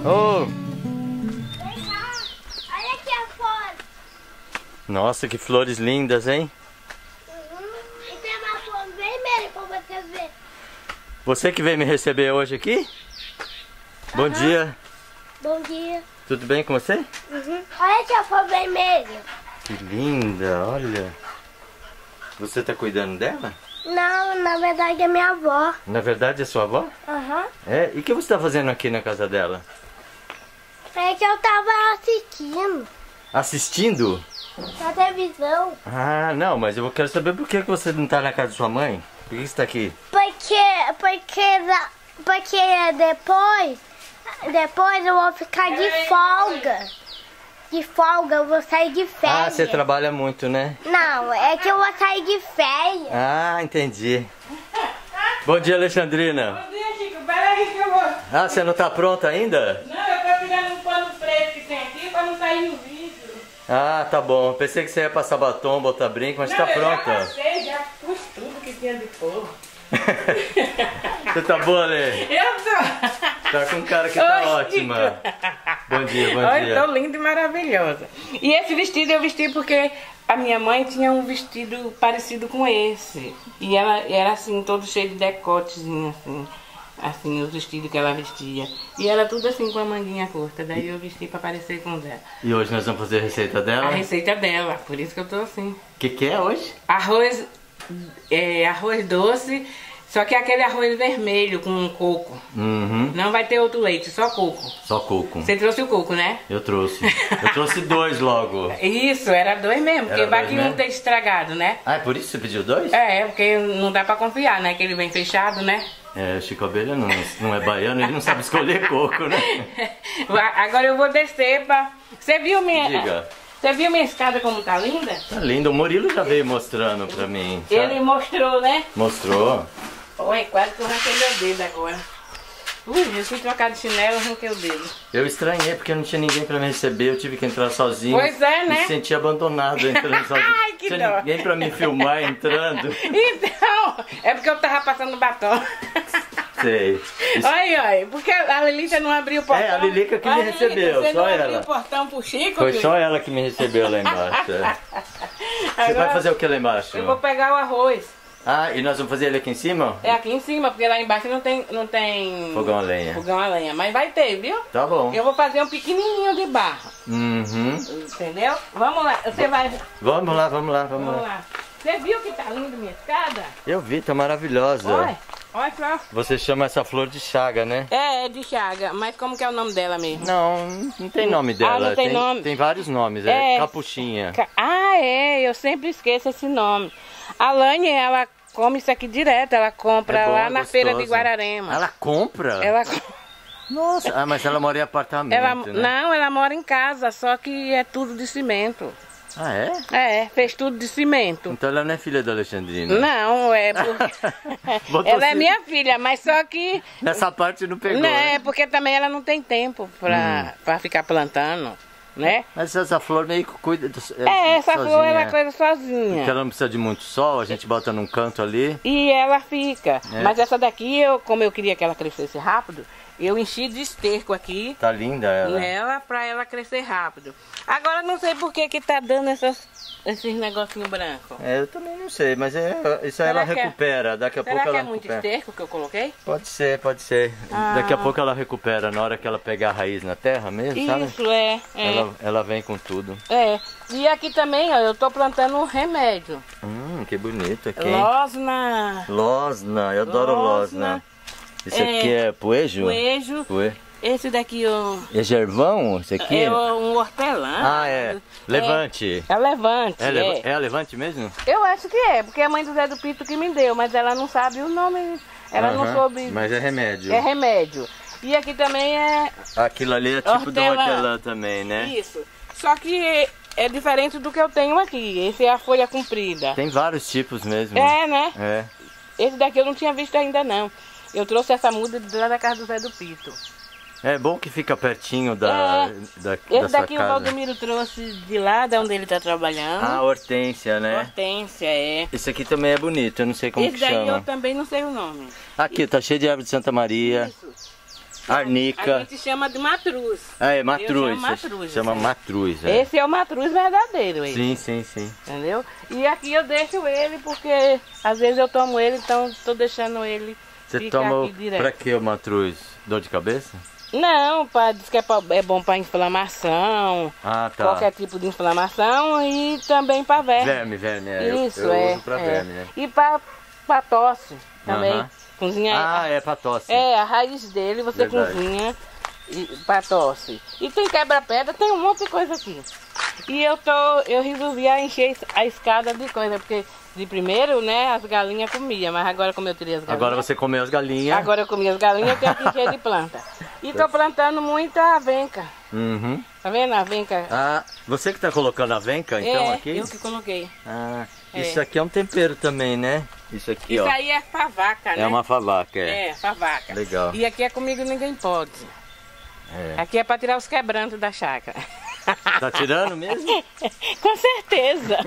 Oh. Vem cá. Olha aqui a flor. Nossa, que flores lindas, hein? E tem uma flor vermelha pra você ver. Você que veio me receber hoje aqui? Bom dia. Bom dia. Tudo bem com você? Olha aqui a flor vermelha. Que linda, olha. Você tá cuidando dela? Não, na verdade é minha avó. Na verdade é sua avó? É? E o que você tá fazendo aqui na casa dela? É que eu tava assistindo Assistindo? na televisão. Ah, não, mas eu quero saber por que você não tá na casa de sua mãe? Por que você tá aqui? Porque depois eu vou ficar de folga. De folga, eu vou sair de férias. Ah, você trabalha muito, né? Não, é que eu vou sair de férias. Ah, entendi. Bom dia, Alexandrina. Bom dia, Chico. Peraí que eu vou... Ah, você não tá pronta ainda? Não, eu tô tirando um pano preto que tem aqui pra não sair no vídeo. Ah, tá bom. Pensei que você ia passar batom, botar brinco, mas Não, tá eu já pronta. passei, já pus tudo que tinha de cor. Você tá boa, Ale? Eu tô... Tá com cara que tá Oi, ótima. Bom dia, bom Olha, dia. tô linda e maravilhosa. E esse vestido eu vesti porque a minha mãe tinha um vestido parecido com esse. E ela era assim, todo cheio de decotezinho, assim. Assim, os vestidos que ela vestia. E era tudo assim, com a manguinha curta. Daí eu vesti pra parecer com o dela. E hoje nós vamos fazer a receita A dela? receita dela, por isso que eu tô assim. O que é hoje? Arroz doce, só que é aquele arroz vermelho com coco. Uhum. Não vai ter outro leite, só coco. Só coco. Você trouxe o coco, né? Eu trouxe. Eu trouxe 2 logo. Isso, era 2 mesmo, porque Era vai dois que um mesmo? ter estragado, né? Ah, é por isso que você pediu 2? É, porque não dá pra confiar, né? Que ele vem fechado, né? É, o Chico Abelha não é baiano, ele não sabe escolher coco, né? Agora eu vou descer pra... Você viu minha... Diga. Você viu minha escada como tá linda? Tá lindo, o Murilo já veio mostrando pra mim. sabe? Ele mostrou, né? Mostrou. Oi, quase que eu arranquei meu dedo agora. Eu fui trocar de chinelo, arranquei o dedo. Eu estranhei porque não tinha ninguém pra me receber, eu tive que entrar sozinho. Pois é, né? Me senti abandonado entrando sozinho. Ai, que Não tinha dó. ninguém pra me filmar entrando. Então, é porque eu tava passando batom. Sei. Isso- Olha, porque a Lilica não abriu o portão. É, a Lilica que me Lilica, recebeu, você só não abriu ela. o portão pro Chico? Foi Lilica? só ela que me recebeu lá embaixo. é. Você Agora, vai fazer o que lá embaixo? Eu vou pegar o arroz. Ah, e nós vamos fazer ele aqui em cima? É aqui em cima, porque lá embaixo não tem Fogão a lenha. fogão a lenha. Mas vai ter, viu? Tá bom. Eu vou fazer um pequenininho de barro. Uhum. Entendeu? Vamos lá. Você vai... Vamos lá, vamos lá, Vamos lá. Você viu que tá lindo minha escada? Eu vi, tá maravilhosa. Olha, olha só. Você chama essa flor de chaga, né? É de chaga, mas como que é o nome dela mesmo? Não tem nome dela. não tem nome. Tem vários nomes, É. é capuchinha. Ah, eu sempre esqueço esse nome. A Lani, ela come isso aqui direto, ela compra É bom, lá é na feira de gostoso. Guararema. Ela compra? Ela, Nossa, ah, mas ela mora em apartamento, ela, né? não, ela mora em casa, só que é tudo de cimento. Ah, é? É, fez tudo de cimento. Então ela não é filha da Alexandrina? Não, é porque... Botou ela é sim. minha filha, mas só que... Nessa parte não pegou, Não, né? é porque também ela não tem tempo pra ficar plantando, né? Mas essa flor meio que cuida Essa sozinha. flor ela coisa sozinha. Porque ela não precisa de muito sol, a gente bota num canto ali. E ela fica. É. Mas essa daqui, como eu queria que ela crescesse rápido, eu enchi de esterco aqui Tá linda ela. nela pra ela crescer rápido. Agora não sei por que tá dando esses negocinhos brancos. É, eu também não sei, mas isso aí Será ela que é- recupera. Daqui a Será pouco que ela é muito recupera. esterco que eu coloquei? Pode ser, pode ser. Ah. Daqui a pouco ela recupera, na hora que ela pegar a raiz na terra mesmo, sabe? Isso, é. Ela vem com tudo. É. E aqui também, ó, eu tô plantando um remédio. Que bonito aqui. Losna. Losna, eu adoro losna. Isso aqui é poejo? Coejo. Poe. Esse daqui ó, É gervão? Isso aqui? é um hortelã. Ah, é. Levante. É levante. É a levante mesmo? Eu acho que é, porque a mãe do Zé do Pito que me deu, mas ela não sabe o nome, ela não Aham, soube. Mas é remédio. É remédio. E aqui também é Aquilo ali é tipo do Hortelã. hortelã também, né? isso. Só que é diferente do que eu tenho aqui. Esse é a folha comprida. Tem vários tipos mesmo. É, né? É. Esse daqui eu não tinha visto ainda não. Eu trouxe essa muda de lá da casa do Zé do Pito. É bom que fica pertinho da Esse sua daqui o casa. Valdomiro trouxe de lá, de onde ele tá trabalhando. Ah, hortência, né? Hortência, é. Esse aqui também é bonito, eu não sei como Esse que daí chama. eu também não sei o nome. Aqui, tá cheio de árvore de Santa Maria. Isso. Arnica. A gente chama de matruz. Ah, é Eu matruz. chamo matruz, Chama é. matruz. É. Esse é o matruz verdadeiro, esse. Sim, sim, sim. Entendeu? E aqui eu deixo ele porque às vezes eu tomo ele, então estou deixando ele Você ficar toma aqui direto. pra que o matruz? Dor de cabeça? Não, diz que é bom para inflamação, Ah, tá. qualquer tipo de inflamação e também para verme. Verme. É. Isso, eu uso pra verme, né? E para tosse também. Aham. Cozinha. Ah, é pra tosse. É, a raiz dele você Verdade. cozinha para tosse. E tem quebra-pedra, tem um monte de coisa aqui. E eu resolvi encher a escada de coisa, porque de primeiro, né, as galinhas comiam, mas agora como eu tirei as galinhas... Agora você comeu as galinhas. Agora eu comi as galinhas, eu tenho que encher de planta. E tô plantando muita avenca. Uhum. Tá vendo a avenca? Ah, você que tá colocando a venca, então, aqui? eu que coloquei. Ah, É. isso aqui é um tempero também, né? Isso aqui, Isso ó. aí é favaca, né? É uma favaca, é. É, favaca. Legal. E aqui é comigo ninguém pode. É. Aqui é para tirar os quebrantos da chácara. Tá tirando mesmo? Com certeza.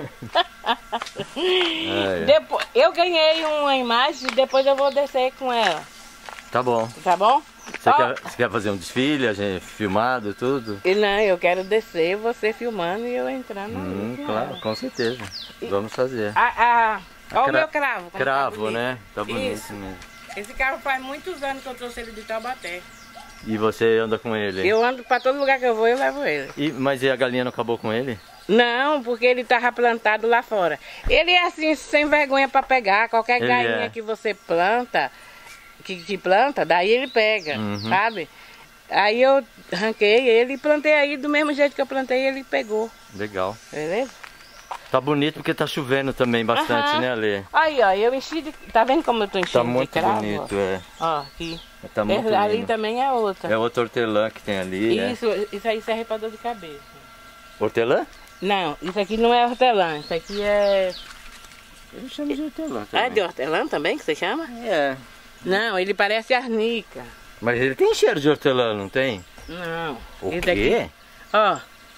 É. Depois, eu ganhei uma imagem, depois eu vou descer com ela. Tá bom. Tá bom? Você, Ó, você quer fazer um desfile, a gente filmado, tudo? e não, eu quero descer, você filmando e eu entrando. com Claro, ela. com certeza. Vamos fazer. Olha o Cra- meu cravo. como tá Cravo, bonito. né? Tá bonito Isso. mesmo. Esse cravo faz muitos anos que eu trouxe ele de Taubaté. E você anda com ele? Eu ando para todo lugar que eu vou, eu levo ele. Mas e a galinha não acabou com ele? Não, porque ele tava plantado lá fora. Ele é assim, sem vergonha para pegar. Qualquer Ele galinha é. que você planta, que planta, daí ele pega, Uhum. sabe? Aí eu arranquei ele e plantei aí do mesmo jeito que eu plantei, ele pegou. Legal. Beleza? Tá bonito porque tá chovendo também bastante, Aham. né, Ale? Aí, ó, eu enchi de... Tá vendo como eu tô enchendo Tá muito de cravo? bonito, é. Ó, aqui. Tá muito Esse ali lindo. também é outra. É outra hortelã que tem ali, né? Isso aí serve pra dor de cabeça. Hortelã? Não, isso aqui não é hortelã, isso aqui é... Eu chamo de hortelã Ah, é de hortelã também que você chama? É. Não, ele parece arnica. Mas ele tem cheiro de hortelã, não tem? Não. O esse quê? Aqui, ó.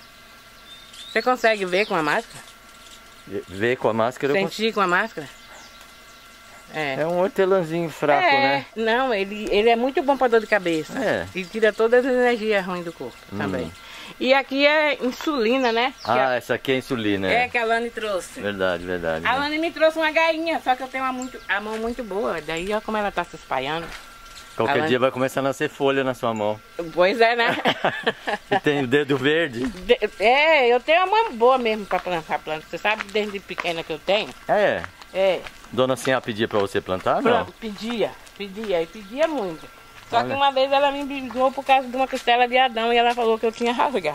Você consegue ver com a máscara? Ver com a máscara eu consigo. Sentir com a máscara? É um hortelãzinho fraco, né? Não, ele é muito bom para dor de cabeça. É. E tira todas as energias ruins do corpo também. E aqui é insulina, né? Ah, essa aqui é insulina. que a Lani trouxe. Verdade, verdade. A né? Lani me trouxe uma gainha, só que eu tenho a mão muito boa. Daí olha como ela tá se espalhando. Qualquer Lani- dia vai começar a nascer folha na sua mão. Pois é, né? E tem o dedo verde. Eu tenho uma mão boa mesmo para plantar planta. Você sabe desde pequena que eu tenho? É. É. Dona Sinha pedia pra você plantar, não? Pronto, pedia e pedia muito. Só Olha. que uma vez ela me brigou por causa de uma costela de Adão e ela falou que eu tinha rasgado.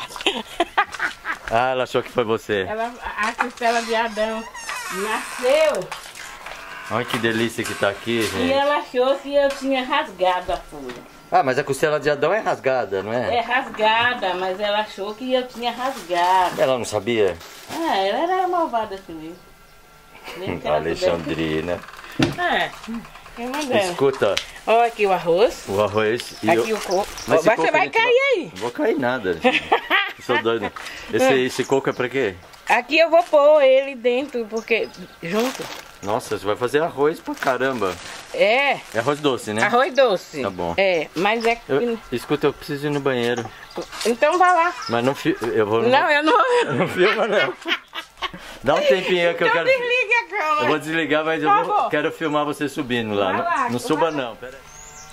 Ah, ela achou que foi você. A costela de Adão nasceu Olha que delícia que tá aqui, e gente. ela achou que eu tinha rasgado a folha. Ah, mas a costela de Adão é rasgada, não É é? rasgada, mas ela achou que eu tinha rasgado. Ela não sabia? Ah, ela era malvada assim mesmo. Nem que ela Alexandrina. soubesse. É, quem mandou? Escuta, Olha aqui o arroz, o arroz e aqui eu... o coco. Mas esse Você coco a vai gente cair aí. Não vou cair nada. gente. Eu sou doido. Esse coco é pra quê? Aqui eu vou pôr ele dentro, porque junto. Nossa, você vai fazer arroz pra caramba. É, É arroz doce, né? arroz doce. Tá bom. É, mas é... Escuta, eu preciso ir no banheiro. Então vá lá. Mas não eu vou... Não, eu não... Não filma, não. Dá um tempinho aí que eu Então quero... desliga a câmera. Eu vou desligar, mas eu Tá bom. quero filmar você subindo lá. Vai lá, Não suba, vai lá. não. Pera aí.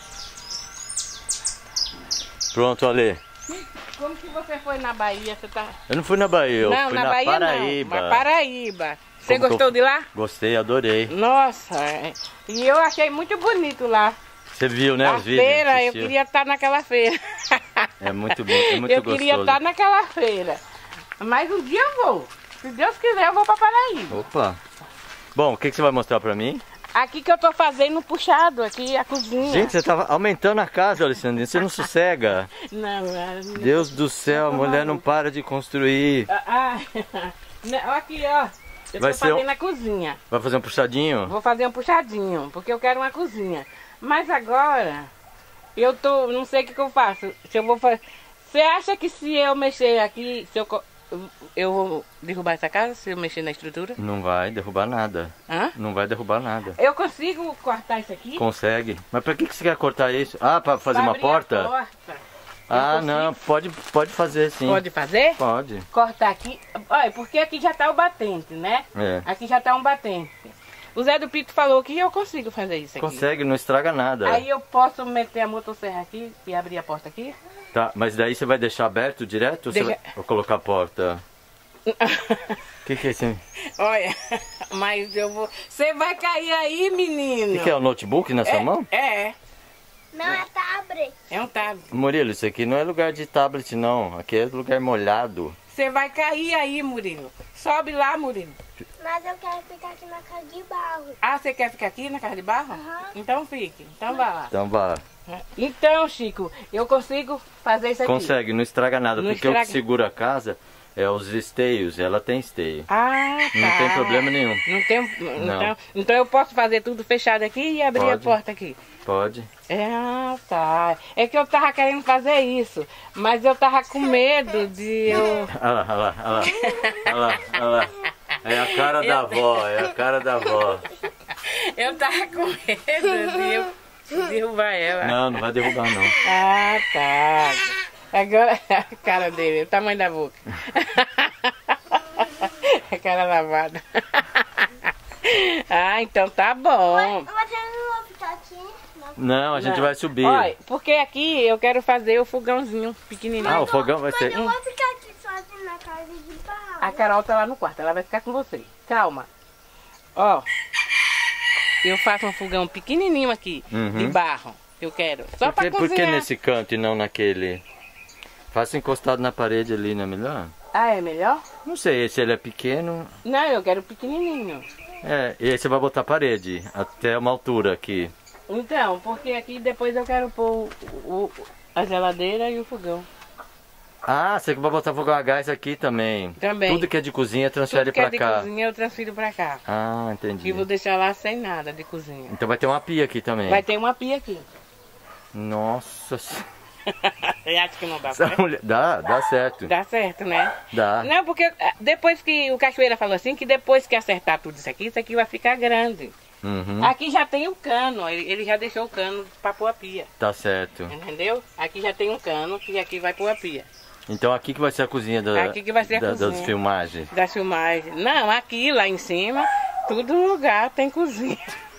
Pronto, Ale. Como que você foi na Bahia? Você tá... Eu não fui na Bahia, eu não, fui na na Bahia Paraíba. não, mas Paraíba. Você Como que gostou eu- de lá? Gostei, adorei. Nossa, e eu achei muito bonito lá. Você viu, né, A os vídeos? feira, eu Assistiu? queria estar naquela feira. É muito bom, é muito eu gostoso. queria estar naquela feira. Mas um dia eu vou. Se Deus quiser, eu vou para Paraíba. Opa. Bom, o que você vai mostrar pra mim? Aqui que eu tô fazendo puxado, aqui a cozinha. Gente, você tava aumentando a casa, Alessandrinha. Você não sossega. Não, Deus do céu, a mulher não para de construir. não, aqui ó, eu Vai tô ser fazendo a cozinha. Vai fazer um puxadinho? Vou fazer um puxadinho, porque eu quero uma cozinha. Mas agora, não sei o que eu faço. Se eu vou fazer... Você acha que se eu mexer aqui, se eu eu vou derrubar essa casa se eu mexer na estrutura? Não vai derrubar nada. Hã? Não vai derrubar nada. Eu consigo cortar isso aqui? Consegue. Mas pra que você quer cortar isso? Ah, pra fazer Pra uma abrir porta? a porta. Ah, consigo? não. Pode fazer sim. Pode fazer? Pode. Cortar aqui. Olha, porque aqui já tá o batente, né? É. Aqui já tá um batente. O Zé do Pito falou que eu consigo fazer isso aqui. Consegue, não estraga nada. Aí eu posso meter a motosserra aqui e abrir a porta aqui? Tá, mas daí você vai deixar aberto direto ou você Deixa- vai colocar a porta? O que é isso? Olha, mas eu vou... Você vai cair aí, menino. O que é o notebook na sua mão? É, Não é tablet. é um tablet. Murilo, isso aqui não é lugar de tablet não. Aqui é lugar molhado. Você vai cair aí, Murilo. Sobe lá, Murilo. Mas eu quero ficar aqui na casa de barro. Ah, você quer ficar aqui na casa de barro? Aham. Então fique. Então vá lá. Então vá. Então, Chico, eu consigo fazer isso aqui. Consegue, não estraga nada. Não Porque o estraga. que segura a casa é os esteios. Ela tem esteio. Ah, tá. Não tem problema nenhum. Não tem... Não. Então eu posso fazer tudo fechado aqui e abrir a Pode. porta aqui. Pode. Ah, tá. É que eu tava querendo fazer isso, mas eu tava com medo de eu... Olha lá, olha lá, olha lá. Olha lá, olha lá. É a cara da avó, é a cara da avó. Eu tava com medo de eu derrubar ela. Não, não vai derrubar não. Ah, tá. Agora a cara dele, o tamanho da boca. A cara lavada. Ah, então tá bom. Você não vai ficar aqui? Não, a gente Não. vai subir. Olha, porque aqui eu quero fazer o fogãozinho pequenininho. Ah, o fogão vai ser... Mas eu vou ficar aqui sozinho na casa de barro. A Carol tá lá no quarto, ela vai ficar com você. Calma. Ó, eu faço um fogão pequenininho aqui, Uhum. de barro. Eu quero. Só Por que, pra por que cozinhar. nesse canto e não naquele? Faça encostado na parede ali, não é melhor? Ah, é melhor? Não sei, se ele é pequeno... Não, eu quero pequenininho. É, e aí você vai botar a parede até uma altura aqui. Então, porque aqui depois eu quero pôr a geladeira e o fogão. Ah, você vai botar fogão a gás aqui também. Também. Tudo que é de cozinha transfere Tudo que é pra de cá. cozinha eu transfiro pra cá. Ah, entendi. E vou deixar lá sem nada de cozinha. Então vai ter uma pia aqui também. Vai ter uma pia aqui. Nossa senhora. Eu acho que não dá Essa certo. mulher... Dá certo. Dá certo, né? Dá. Não, porque depois que o Cachoeira falou assim, que depois que acertar tudo isso aqui vai ficar grande. Uhum. Aqui já tem o cano, ele já deixou o cano pra pôr a pia, Tá certo. entendeu? Aqui já tem um cano que aqui vai pôr a pia. Então aqui que vai ser a cozinha Aqui que vai ser a das cozinha. filmagens. Da filmagem. Não, aqui lá em cima, todo lugar tem cozinha.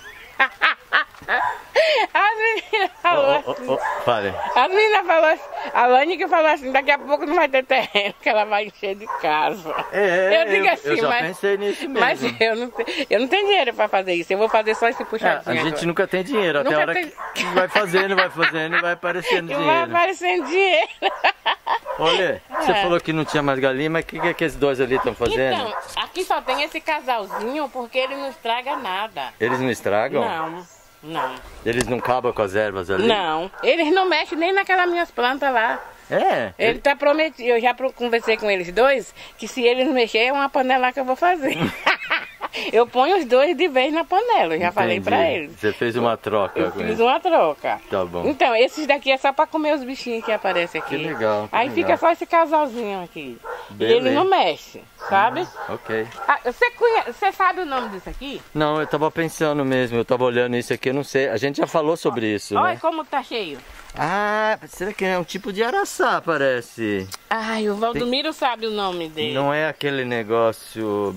A menina falou assim. Fale. A menina falou assim, a Lani que falou assim, daqui a pouco não vai ter terreno, que ela vai encher de casa. Eu digo assim, eu já mas, pensei nisso mesmo. mas eu não tenho dinheiro pra fazer isso, eu vou fazer só esse É, puxadinho a gente agora. nunca tem dinheiro, até Nunca a hora tem- que vai fazendo e vai aparecendo E vai dinheiro. aparecendo dinheiro. Olha, você falou que não tinha mais galinha, mas o que é que esses dois ali estão fazendo? Então, aqui só tem esse casalzinho porque ele não estraga nada. Eles não estragam? Não. Eles não acabam com as ervas ali? Não, eles não mexem nem naquelas minhas plantas lá. É? Ele tá prometido, eu já conversei com eles dois, que se eles mexerem é uma panela que eu vou fazer. Eu ponho os dois de vez na panela, eu já falei Entendi. pra eles. Você fez uma troca Eu com fiz eles. uma troca. Tá bom. Então, esses daqui é só pra comer os bichinhos que aparecem aqui. Que legal, que Aí legal. fica só esse casalzinho aqui. Beleza. E ele não mexe, sabe? Ok. Ah, você sabe o nome disso aqui? Não, eu tava pensando mesmo, eu tava olhando isso aqui, eu não sei. A gente já falou sobre isso, Olha né? como tá cheio. Ah, será que é um tipo de araçá, parece? Ai, o Valdomiro sabe o nome dele. Não é aquele negócio...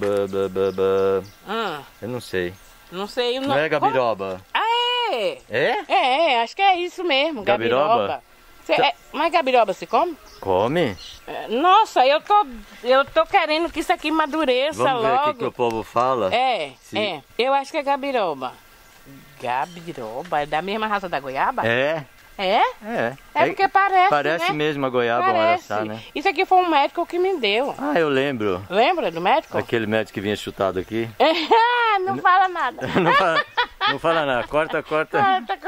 Ah, Eu não sei. não sei o nome. Não é gabiroba? Ah, é! É? Acho que é isso mesmo, Gabiroba? gabiroba. Mas gabiroba se come? Come? Nossa, eu tô querendo que isso aqui madureça Vamos ver logo. o que o povo fala? É. Eu acho que é gabiroba. Gabiroba? É da mesma raça da goiaba? É? É? É. É porque parece, Parece né? mesmo a goiaba ou Parece. araçá, né? Isso aqui foi um médico que me deu. Ah, eu lembro. Lembra do médico? Aquele médico que vinha chutado aqui. Não fala nada. Não fala nada. Corta. Corta,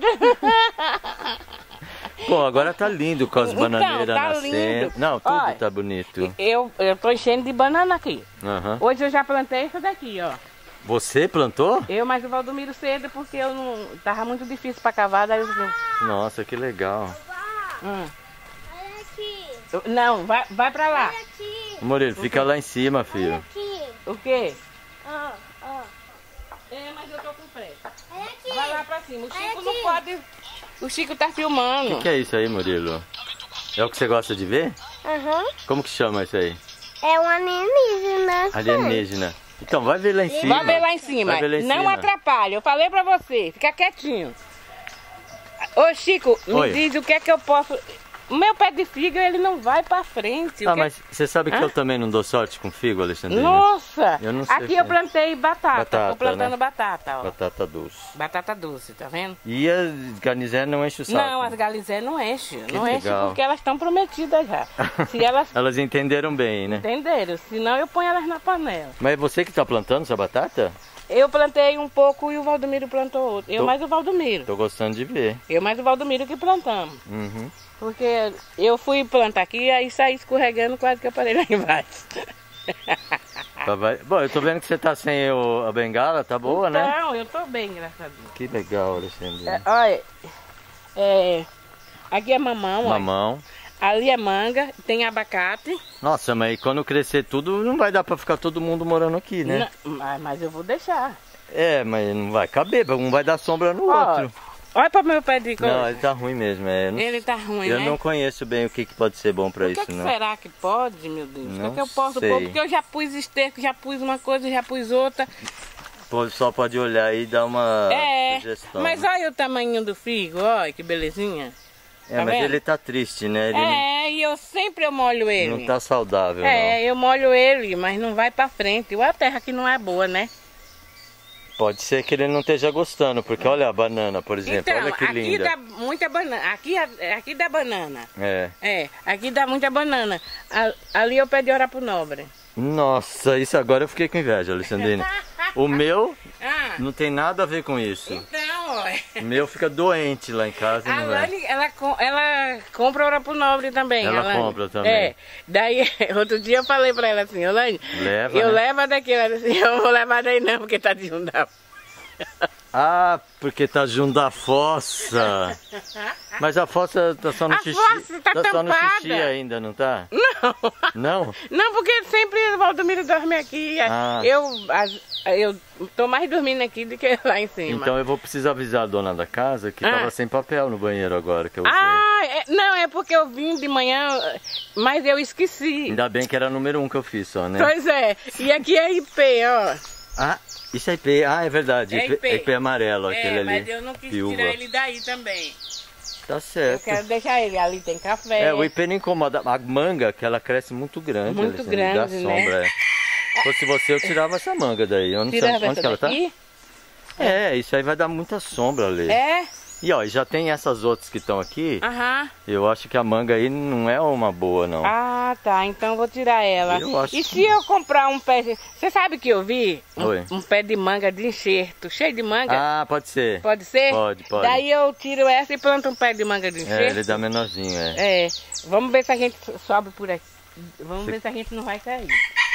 corta. Pô, agora tá lindo com as Então, bananeiras tá nascendo. lindo. Não, tudo Olha, tá bonito. Eu tô enchendo de banana aqui. Aham. Hoje eu já plantei isso daqui, ó. Você plantou? Eu, mas o Valdomiro cedo, porque eu não... Tava muito difícil pra cavar, daí eu... Nossa, que legal. Hum. Olha aqui. Não, vai pra lá. Olha aqui. Murilo, fica lá em cima, filho. Aqui. O quê? Ó, ó. É, mas eu tô com pressa. Olha aqui. Vai lá pra cima. O Chico aqui. não pode. O Chico tá O filmando. que é isso aí, Murilo? É o que você gosta de ver? Aham. Como que chama isso aí? É um alienígena. Alienígena. Então, vai ver lá em cima. Vai ver lá em cima. Vai ver lá em Não cima. atrapalha. Eu falei pra você. Fica quietinho. Ô, Chico, me Oi. diz o que é que eu posso... O meu pé de figo, ele não vai pra frente. O Ah, que- mas você sabe que Hã? eu também não dou sorte com figo, Alexandrina? Nossa! Eu não sei Aqui se- eu plantei batata. Batata, Tô plantando né? batata, ó. Batata doce. Batata doce, tá vendo? E a garnizé não enche o saco? Não, as galizé não enchem. Não enchem legal. porque elas estão prometidas já. Se elas Elas entenderam bem, né? entenderam, senão eu ponho elas na panela. Mas é você que tá plantando essa batata? Eu plantei um pouco e o Valdomiro plantou outro. Eu Tô- mais o Valdomiro. Tô gostando de ver. Eu mais o Valdomiro que plantamos. Uhum. Porque eu fui plantar aqui e aí saí escorregando, quase que eu parei lá embaixo. Bom, eu tô vendo que você tá sem a bengala, tá boa, né? Não, eu tô bem, graças a Deus. Que legal, Alexandrina. Olha, aqui é mamão, olha. Mamão. Ali é manga, tem abacate. Nossa, mas quando crescer tudo, não vai dar pra ficar todo mundo morando aqui, né? Mas eu vou deixar. É, mas não vai caber, um vai dar sombra no Ó, outro. Olha para meu pé de coisa. Não, ele tá ruim mesmo. Ele tá ruim, Eu né? não conheço bem o que pode ser bom pra O que, isso, que não. será que pode, meu Deus? O Não que, que eu posso sei. pôr? Porque eu já pus esterco, já pus uma coisa, já pus outra. Só pode olhar aí e dar uma É, sugestão. mas olha o tamanho do figo, olha que belezinha. É, tá mas vendo? ele tá triste, né? Ele E eu sempre molho ele. não tá saudável, Eu molho ele, mas não vai pra frente. Ou a terra que não é boa, né? não. Pode ser que ele não esteja gostando, porque olha a banana, por exemplo. Então, olha que aqui linda. dá muita banana. Aqui dá banana. É. Aqui dá muita banana. Ali eu pedi hora pro nobre. Nossa, isso agora eu fiquei com inveja, Alexandrina. O meu Ah, não tem nada a ver com isso. então, olha. O meu fica doente lá em casa. A Não é. Lani, ela compra hora pro nobre também. Ela a Lani. compra também. É. Daí, outro dia eu falei pra ela assim, Lani, Leva, eu né? levo daqui. Ela disse, eu não vou levar daí não, porque tá de juntar. Ah, porque tá junto da fossa. Mas a fossa tá só no A xixi. fossa tá só no tampada. xixi ainda, não tá? Não. Não? Não, porque sempre o Valdomiro dorme aqui. Ah. Eu tô mais dormindo aqui do que lá em cima. Então eu vou precisar avisar a dona da casa que tava sem papel no banheiro agora que eu usei. Não, é porque eu vim de manhã, mas eu esqueci. Ainda bem que era número 1 que eu fiz só, né? Pois é. E aqui é IP, ó. Ah, isso é IP. Ah, é verdade. É IP. IP amarelo, aquele ali. Mas eu não quis Piúva. tirar ele daí também. Tá Eu certo. quero deixar ele. Ali tem café. O IP não incomoda. A manga, que ela cresce muito grande. Muito Alexandre, grande, dá sombra, né? Se fosse você, eu tirava essa manga daí. Eu não sei Tirava onde essa que ela tá. daqui? Isso aí vai dar muita sombra ali. É? E ó, já tem essas outras que estão aqui. Aham. Eu acho que a manga aí não é uma boa, não. Ah, tá. Então eu vou tirar ela. Eu acho E que- se eu comprar um pé... Você sabe que eu vi? Oi. Um pé de manga de enxerto, cheio de manga. Ah, pode ser. Pode ser? Pode. Daí eu tiro essa e planto um pé de manga de enxerto. Ele dá menorzinho, é. Vamos ver se a gente sobe por aqui. Vamos ver se a gente não vai cair.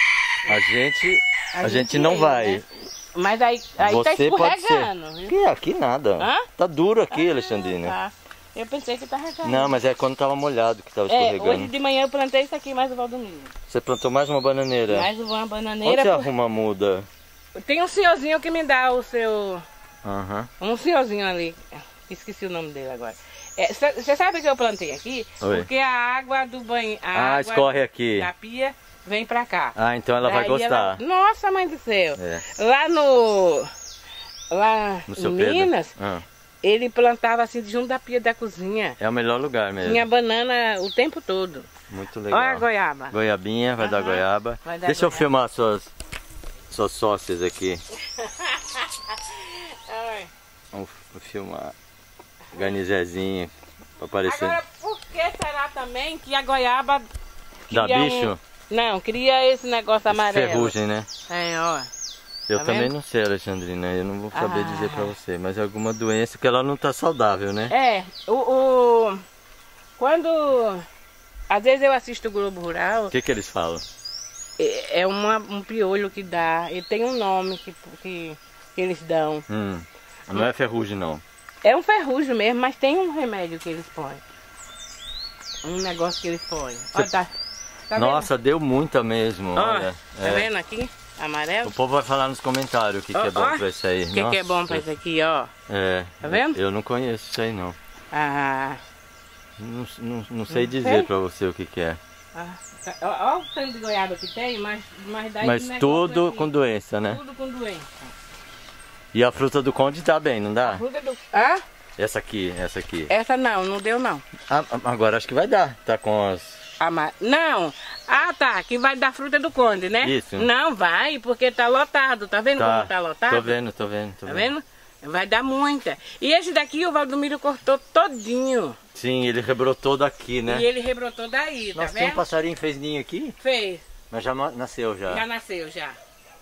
A gente não vai. Né? Mas aí tá Você pode escorregando, ser. viu? Aqui nada. Hã? Tá duro aqui, Alexandrina. Tá. Eu pensei que tava caindo. Não, mas é quando tava molhado que tava escorregando. Hoje de manhã eu plantei isso aqui mais o Valdomiro. Você plantou mais uma bananeira. Mais uma Onde bananeira. você arruma a muda? Tem um senhorzinho que me dá o seu... Aham. Um senhorzinho ali. Esqueci o nome dele agora. Você sabe que eu plantei aqui? Oi. Porque a água do banho... Escorre aqui. Da pia vem pra cá. Ah, então ela vai Daí gostar. Nossa, mãe do céu. É. Lá No em seu Pedro? Minas, Ah, ele plantava assim junto da pia da cozinha. é o melhor lugar mesmo. Tinha banana o tempo todo. Muito legal. Olha a goiaba. Goiabinha, vai dar Aham. goiaba. Vai dar Deixa eu goiaba. filmar suas sócias aqui. Ai. Vamos filmar. Garnizezinho, pra aparecer. Agora, por que será também que a goiaba... Dá cria bicho? Não, cria esse negócio amarelo. Ferrugem, né? Ó. Eu Tá também vendo? não sei, Alexandrina. Eu não vou saber Ah. dizer pra você. Mas é alguma doença que ela não tá saudável, né? Quando... Às vezes eu assisto o Globo Rural, O que eles falam? é um piolho que dá. E tem um nome que eles dão. Não é ferrugem, não. É um ferrugem mesmo, mas tem um remédio que eles põem. Um negócio que eles põem. Olha, tá. Tá Nossa, deu muita mesmo, Ó, olha. tá vendo aqui? Amarelo. O povo vai falar nos comentários o que, que é bom pra isso aí. O que é bom pra isso aqui, ó. É. Tá vendo? Eu não conheço isso aí não. Ah. Não sei dizer pra você o que, que é. Olha o tanto de goiaba que tem, mas daí Mas tudo aqui, com doença, né? Tudo com doença. E a fruta do conde tá bem, não dá? A fruta do... Ah? Essa aqui. Essa não deu não. Ah, agora acho que vai dar. Tá com as... Não. Ah, tá. Que vai dar fruta do conde, né? Isso. Não vai, porque tá lotado. Tá vendo como tá lotado? Tô vendo. Tá vendo? Vai dar muita. E esse daqui o Valdomiro cortou todinho. Sim, ele rebrotou daqui, né? E ele rebrotou daí, tá Nossa, vendo? tem um passarinho que fez ninho aqui? Fez. Mas já nasceu já. Já nasceu, já.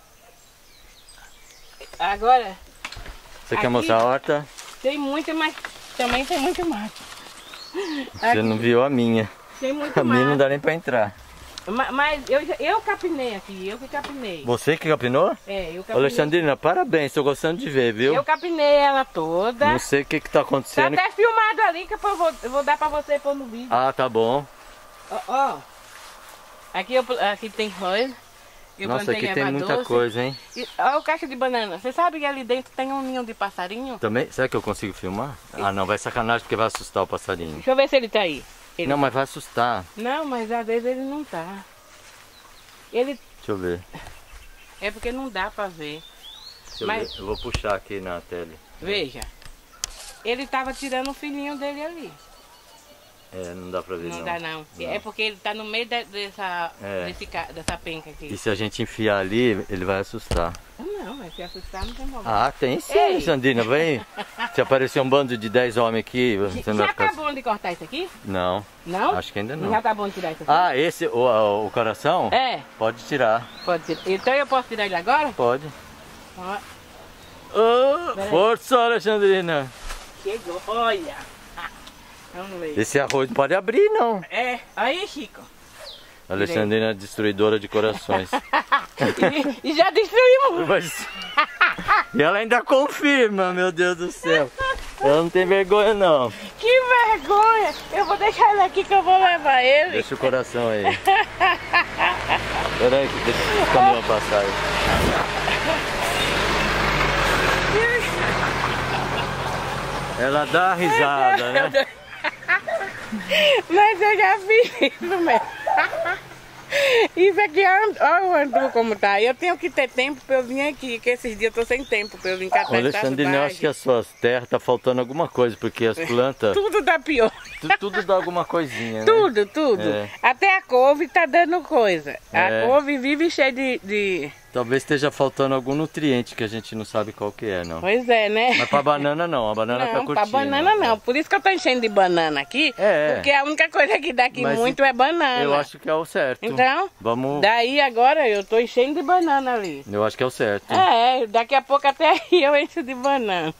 Agora... Você quer mostrar a horta? Tem muita, mas também tem muito mato. Você não viu a minha. Tem muito A minha mato. não dá nem pra entrar. Mas eu capinei aqui, eu que capinei. Você que capinou? É, eu capinei. Alexandrina, parabéns, tô gostando de ver, viu? Eu capinei ela toda. Não sei o que tá Tá acontecendo. até filmado ali que eu vou dar pra você pôr no vídeo. Ah, tá bom. Ó. Aqui tem coisa. Eu Nossa, aqui tem muita doce. coisa, hein? Olha o caixa de banana. Você sabe que ali dentro tem um ninho de passarinho? Também? Será que eu consigo filmar? Ah, não, vai sacanagem porque vai assustar o passarinho. Deixa eu ver se ele tá aí. Não, mas vai assustar. Não, mas às vezes ele não tá. Ele... Deixa eu ver. É porque não dá pra ver. Deixa eu ver. Eu vou puxar aqui na tela. Veja. Ele tava tirando o filhinho dele ali. É, não dá pra ver não. Não dá não. É porque ele tá no meio dessa penca aqui. E se a gente enfiar ali, ele vai assustar. Não, mas se assustar não tem problema. Ah, tem sim, Alexandrina, vem. Se aparecer um bando de 10 homens aqui, você não vai Já ficar... tá bom de cortar isso aqui? Não. Não? Acho que ainda não. Já tá bom de tirar isso aqui? Ah, esse, o coração? É. Pode tirar. Pode tirar. Então eu posso tirar ele agora? Pode. Ó. Força, Alexandrina. Chegou, olha. Vamos ver. Esse arroz não pode abrir, não. É, aí, Chico. Alexandrina é destruidora de corações. e já destruímos. Mas... E ela ainda confirma, meu Deus do céu. Ela não tem vergonha, não. Que vergonha. Eu vou deixar ele aqui que eu vou levar ele. Deixa o coração aí. Peraí, deixa o caminhão passar aí. Ela dá risada, né? Mas eu já fiz isso mesmo. Isso aqui, olha o andu como tá. Eu tenho que ter tempo pra eu vir aqui, que esses dias eu tô sem tempo pra eu vir cá. Alexandrina, eu acho que as suas terras tá faltando alguma coisa, porque as plantas... Tudo dá pior. Tudo dá alguma coisinha, né? Tudo. É. Até a couve tá dando coisa. É. A couve vive cheia de... Talvez esteja faltando algum nutriente que a gente não sabe qual que é, não. Pois é, né? Mas pra banana não, a banana tá Não, curtindo. pra banana não. Por isso que eu tô enchendo de banana aqui. É. Porque a única coisa que dá aqui Mas muito é banana. Eu acho que é o certo. Então, Vamos... daí agora eu tô enchendo de banana ali. Eu acho que é o certo. Daqui a pouco até aí eu encho de banana.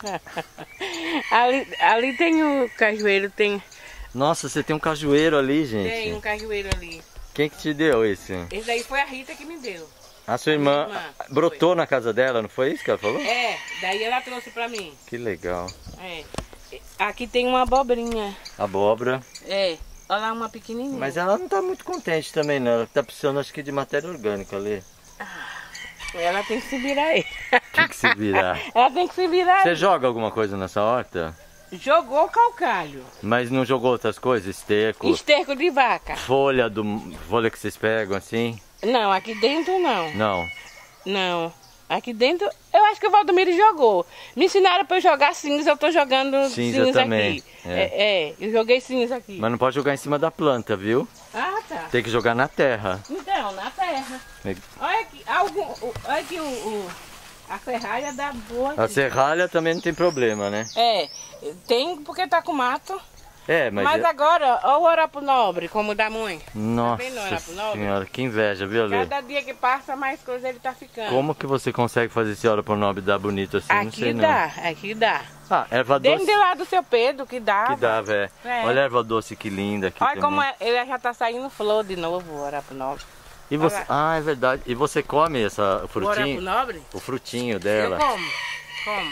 ali tem o cajueiro, tem Nossa, você tem um cajueiro ali, gente. um cajueiro ali. Quem que te deu esse? Esse daí foi a Rita que me deu. A sua irmã Minha irmã, brotou na casa dela, não foi isso que ela falou? É, daí ela trouxe pra mim. Que legal. É. Aqui tem uma abobrinha. Abóbora. É, olha lá uma pequenininha. Mas ela não tá muito contente também, não. Ela tá precisando, acho que, de matéria orgânica ali. Ela tem que se virar aí. Tem que se virar. Ela tem que se virar Você aí. joga alguma coisa nessa horta? Jogou calcário. Mas não jogou outras coisas? Esterco? Esterco de vaca. Folha que vocês pegam assim? Não, aqui dentro não. Não. Não. Aqui dentro, eu acho que o Valdomiro jogou. Me ensinaram pra eu jogar cinza, eu tô jogando cinza também. aqui. Eu joguei cinza aqui. Mas não pode jogar em cima da planta, viu? Ah, tá. Tem que jogar na terra. Então, na terra. Olha aqui, olha aqui a serralha da boa. A serralha também não tem problema, né? Tem porque tá com mato. Mas é... agora, olha o Orapo Nobre, como dá muito. Nossa senhora, que inveja, viu, Lê? Cada dia que passa, mais coisa ele tá ficando. Como que você consegue fazer esse Orapo Nobre dar bonito assim? Não sei não. Aqui dá. Ah, erva doce. Dentro de lá do seu Pedro, que dá. Que dá, velho. Olha a erva doce que linda aqui olha também. como ele já tá saindo flor de novo, o Orapo Nobre. E você... Ah, é verdade. E você come essa frutinha? O Orapo Nobre? O frutinho dela? Eu como.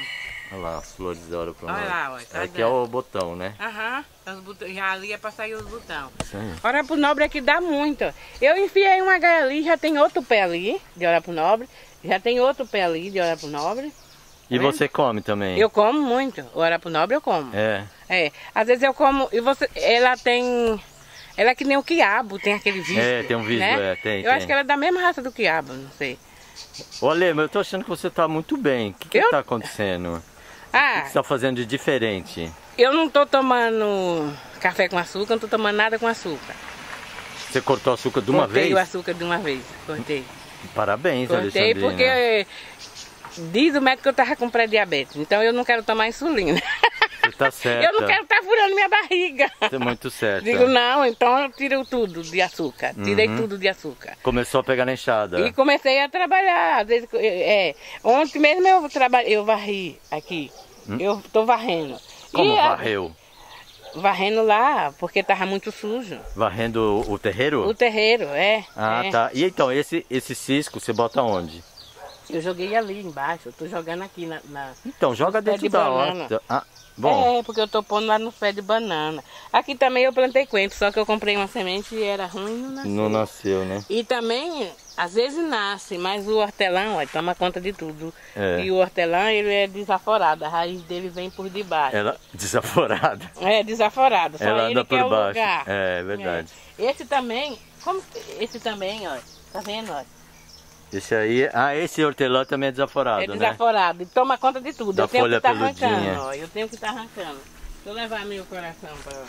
Olha lá, as flores da hora pro Olha norte. lá, ó, tá Aqui é o botão, né? Aham, já ali é pra sair os botões. Isso aí. Hora pro nobre aqui dá muito. Eu enfiei uma gaia ali, já tem outro pé ali, de hora pro nobre. Já tem outro pé ali, de hora pro nobre. E você come também? Eu como muito. Hora pro nobre eu como. É. É, às vezes eu como, e você, ela é que nem o quiabo, tem aquele vídeo. É, tem um vídeo, né? tem. Eu acho que ela é da mesma raça do quiabo, não sei. Olha, mas eu tô achando que você tá muito bem. O que tá acontecendo? O que você tá fazendo de diferente? Eu não tô tomando café com açúcar, não tô tomando nada com açúcar. Você cortou o açúcar de uma vez? Cortei o açúcar de uma vez, cortei. Parabéns, Cortei Alexandrina. porque diz o médico que eu tava com pré-diabetes, então eu não quero tomar insulina. Você tá certa. Eu não quero estar furando minha barriga. Você é muito certa. Digo, não, então eu tiro tudo de açúcar. Tirei tudo de açúcar. Começou a pegar na enxada. E comecei a trabalhar. Às vezes, ontem mesmo eu varri aqui. Eu tô varrendo. Como varreu? Varrendo lá, porque tava muito sujo. Varrendo o terreiro? O terreiro, Ah, tá. E então, esse cisco você bota onde? Eu joguei ali embaixo, eu tô jogando aqui na Então, joga pé dentro de da banana. horta. Ah, bom. É, porque eu tô pondo lá no pé de banana. Aqui também eu plantei coentro, só que eu comprei uma semente e era ruim e não nasceu. Não nasceu, né? E também, às vezes nasce, mas o hortelã, ó, toma conta de tudo. É. E o hortelã, ele é desaforado, a raiz dele vem por debaixo. Ela desaforada. É, desaforado, só Ela ele anda que por é o baixo. lugar. É verdade. É. Esse também, esse também, ó, tá vendo, ó? Esse aí, esse hortelã também é desaforado, É né? desaforado, e toma conta de tudo. Da eu tenho que folha estar peludinha. arrancando, ó, eu tenho que estar arrancando. Deixa eu levar meu coração pra...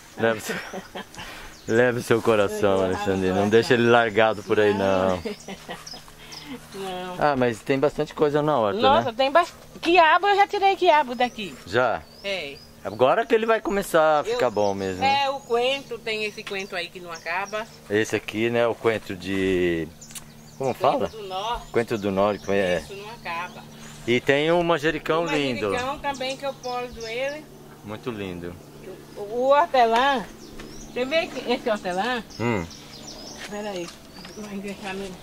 Leve seu coração, Alexandrina. Não deixa ele largado por aí, não. Não. Ah, mas tem bastante coisa na horta, Nossa, né? tem bastante. Quiabo, eu já tirei quiabo daqui. Já? É. Agora que ele vai começar a ficar bom mesmo. Né? É, o coentro, tem esse coentro aí que não acaba. Esse aqui, né, o coentro de... Como fala? Coentro do norte. Coentro do norte, é. Isso não acaba. E tem o manjericão O lindo. manjericão também que eu polido ele. Muito lindo. O hortelã, você vê que esse hortelã? Espera aí, vou deixar mesmo.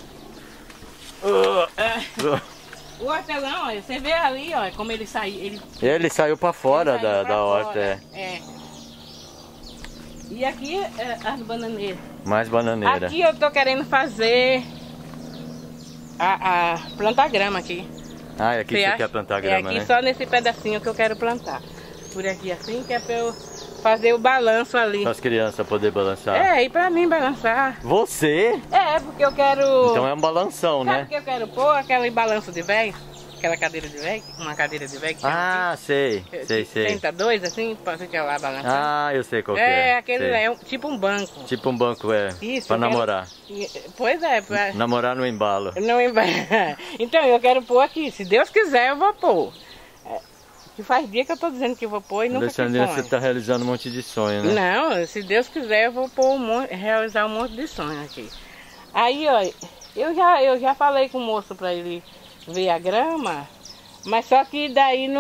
O hortelã, olha, você vê ali, ó, como ele saiu. Ele saiu pra fora ele saiu pra da horta, fora. É. E aqui as bananeiras. Mais bananeira. Aqui eu tô querendo fazer a plantar grama aqui. Ah, é aqui que você quer plantar grama, é aqui né? só nesse pedacinho que eu quero plantar. Por aqui assim, que é pra eu fazer o balanço ali. Para as crianças poderem balançar. É, e pra mim balançar. Você? É, porque eu quero... Então é um balanção, Sabe né? o que eu quero pôr? Aquele balanço de velho. Aquela cadeira de velho. Uma cadeira de velho. Ah, sei. Sei. Senta dois assim, pra ficar lá balançando. Ah, eu sei qual que é. é. Aquele Sei. é tipo um banco. Tipo um banco, é. Isso. Pra eu quero- namorar. Pois é, pra... Namorar no embalo. Não Então eu quero pôr aqui. Se Deus quiser, eu vou pôr. Que faz dia que eu tô dizendo que eu vou pôr e nunca que Alexandrina, põe. você tá realizando um monte de sonho, né? Não, se Deus quiser, eu vou pôr realizar um monte de sonho aqui. Aí, ó, eu já falei com o moço pra ele ver a grama, mas só que daí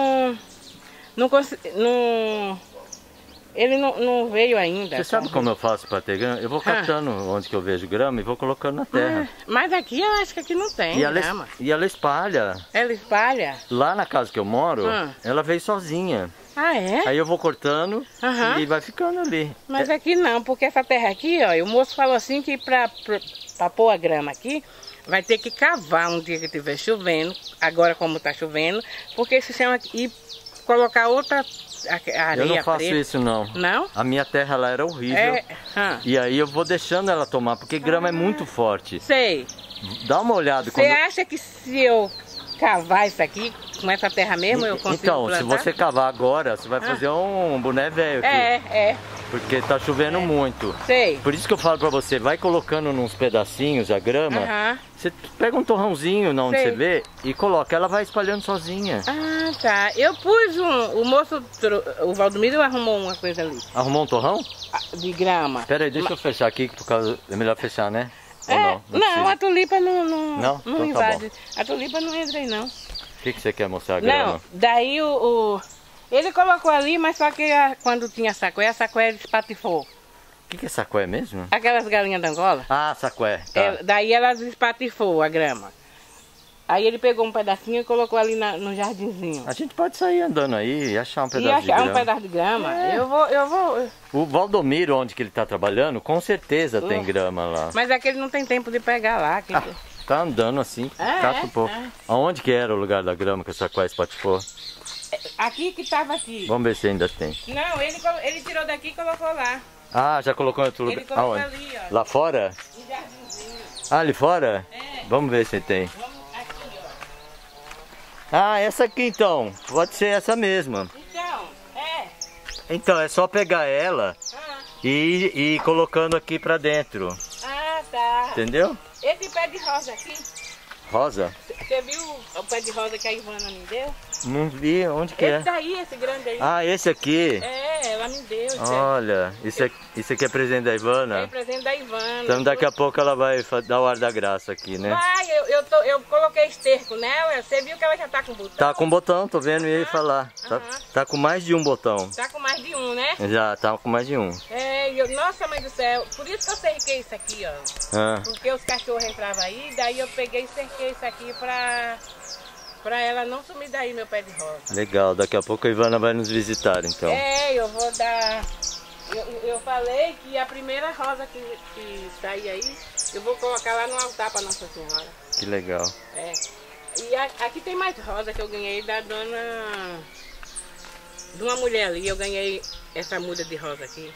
ele não veio ainda. Você sabe como eu faço pra ter grama? Eu vou catando onde que eu vejo grama e vou colocando na terra. Mas aqui eu acho que aqui não tem grama. E ela espalha. Ela espalha? Lá na casa que eu moro, ela veio sozinha. Ah, é? Aí eu vou cortando e vai ficando ali. Mas aqui não, porque essa terra aqui, ó, o moço falou assim que pra pôr a grama aqui, vai ter que cavar um dia que estiver chovendo, agora como tá chovendo, porque se chama e colocar outra areia Eu não faço preta. isso não. Não? A minha terra lá era horrível. E aí eu vou deixando ela tomar, porque grama é muito forte. Sei. Dá uma olhada. Você acha que se eu cavar isso aqui, com essa terra mesmo, eu consigo Então, plantar? se você cavar agora, você vai fazer um boné velho aqui. É. Porque tá chovendo muito. Sei. Por isso que eu falo pra você, vai colocando nos pedacinhos a grama. Você pega um torrãozinho onde você vê e coloca, ela vai espalhando sozinha. Ah, tá. Eu pus o moço, o Valdomiro arrumou uma coisa ali. Arrumou um torrão? De grama. Pera aí, deixa eu fechar aqui, por causa... é melhor fechar, né? Ou não, precisa. a tulipa não Então tá invade. bom. A tulipa não entra aí, não. O que você quer mostrar a grama? Não, daí ele colocou ali, mas só que quando tinha sacoé, a sacoé espatifou. O que é sacoé mesmo? Aquelas galinhas da Angola. Ah, sacoé, tá. Daí elas espatifou a grama. Aí ele pegou um pedacinho e colocou ali no jardinzinho. A gente pode sair andando aí e achar um pedaço de achar grama. um pedaço de grama? É. Eu vou. O Valdomiro, onde que ele tá trabalhando, com certeza tem grama lá. Mas é que ele não tem tempo de pegar lá. Tá andando assim, cata um pouco. Aonde que era o lugar da grama que a senhora quase patifou? Aqui que tava aqui. Vamos ver se ainda tem. Não, ele tirou daqui e colocou lá. Ah, já colocou em outro lugar? Ele colocou aonde? ali, ó. Lá fora? No jardinzinho. Ah, ali fora? É. Vamos ver se tem. Vamos aqui, ó. Ah, essa aqui então. Pode ser essa mesma. Então, é só pegar ela e ir colocando aqui pra dentro. Ah, tá. Entendeu? Esse pé de rosa aqui. Rosa? Você viu o pé de rosa que a Ivana me deu? Não vi, onde que Esse daí, esse grande aí. Ah, esse aqui? É, ela me deu. Olha, isso aqui é presente da Ivana? É presente da Ivana. Então daqui a pouco ela vai dar o ar da graça aqui, né? Vai, eu coloquei esterco nela, você viu que ela já tá com botão? Tá com botão, tô vendo ele falar. Tá com mais de um botão. Tá com mais de um, né? Já, tá com mais de um. É, nossa mãe do céu, por isso que eu cerquei isso aqui, ó. Porque os cachorros entravam aí, daí eu peguei e cerquei isso aqui pra ela não sumir daí, meu pé de rosa. Legal, daqui a pouco a Ivana vai nos visitar, então. É, eu vou dar... Eu falei que a primeira rosa que sair aí, eu vou colocar lá no altar pra Nossa Senhora. Que legal. É. E aqui tem mais rosa que eu ganhei da dona... De uma mulher ali, eu ganhei essa muda de rosa aqui.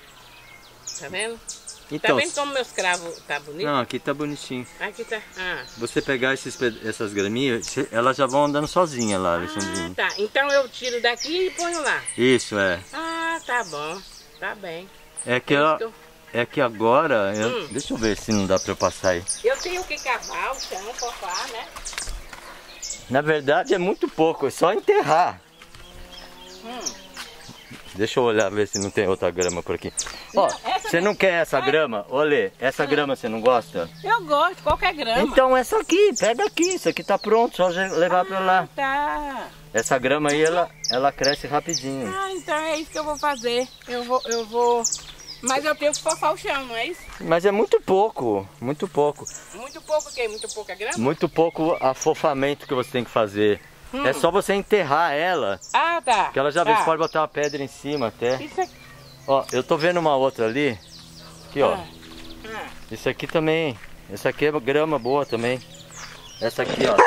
Tá vendo? Então, tá vendo como meus cravos tá bonito? Não, aqui tá bonitinho. Aqui tá... Você pegar essas graminhas, elas já vão andando sozinhas lá, Alexandrinho. Tá. Então eu tiro daqui e ponho lá. Isso, é. Ah, tá bom. Tá bem. É que agora... Deixa eu ver se não dá pra eu passar aí. Eu tenho que cavar o chão, fofar, né? Na verdade é muito pouco, é só enterrar. Deixa eu olhar, ver se não tem outra grama por aqui. Ó, você não quer essa grama? Olê, essa grama você não gosta? Eu gosto, qualquer grama. Então essa aqui, pega aqui, isso aqui tá pronto, só levar pra lá. Tá. Essa grama aí, ela cresce rapidinho. Ah, então é isso que eu vou fazer. Eu vou... Mas eu tenho que fofar o chão, não é isso? Mas é muito pouco, muito pouco. Muito pouco o quê? Muito pouca grama? Muito pouco afofamento que você tem que fazer. É só você enterrar ela. Ah, tá. Que ela já vê, você pode botar uma pedra em cima até. Isso aqui. Ó, eu tô vendo uma outra ali. Aqui, ó. Isso aqui também. Essa aqui é grama boa também. Essa aqui, ó.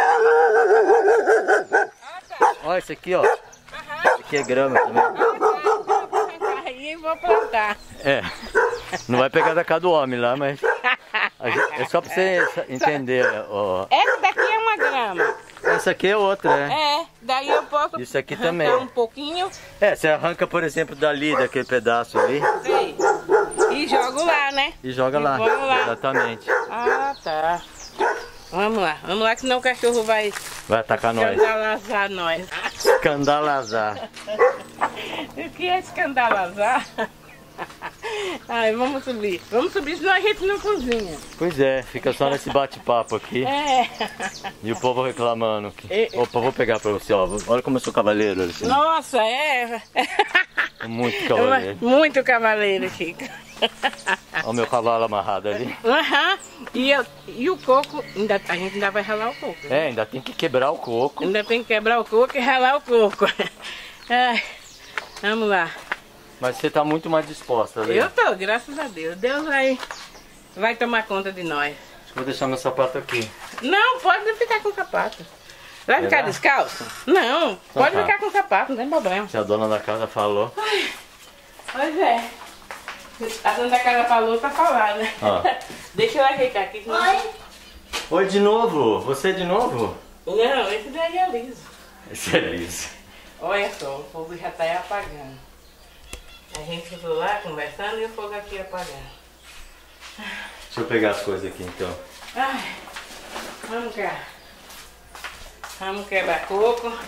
Ó, esse aqui, ó. Esse aqui é grama também. Aí vou plantar. É. Não vai pegar da casa do homem lá, mas... É só pra você entender, ó. Essa daqui é uma grama. Essa aqui é outra, É, daí eu posso... Isso aqui também. Um pouquinho. É, você arranca, por exemplo, dali, daquele pedaço ali. Sei. E jogo lá, né? E joga lá. Vamos lá. Exatamente. Ah, tá. Vamos lá, que senão o cachorro vai atacar nós. Escandalazar nós. Escandalazar. O que é escandalazar? Ai, vamos subir, senão a gente não cozinha. Pois é, fica só nesse bate-papo aqui. É. E o povo reclamando. Opa, vou pegar pra você, ó. Olha como eu sou cavaleiro, Alexandre. Nossa, é. Muito cavaleiro. Muito cavaleiro, Chico. Olha o meu cavalo amarrado ali. E o coco, a gente ainda vai ralar o coco. É, ainda tem que quebrar o coco. Ainda tem que quebrar o coco e ralar o coco. Ai, vamos lá. Mas você tá muito mais disposta, ali. Eu tô, graças a Deus. Deus vai tomar conta de nós. Vou deixar meu sapato aqui. Não, pode ficar com o sapato. Vai ficar descalço? Não, pode ficar com o sapato, não tem problema. Se a dona da casa falou. Pois é. A dona da casa falou, tá falado. Deixa eu ajeitar aqui. Oi de novo? Você de novo? Não, esse daí é liso. Esse é liso. Olha só, o fogo já tá aí apagando. A gente ficou lá conversando e o fogo aqui apagando. Deixa eu pegar as coisas aqui então. Ai, vamos cá. Vamos quebrar coco. O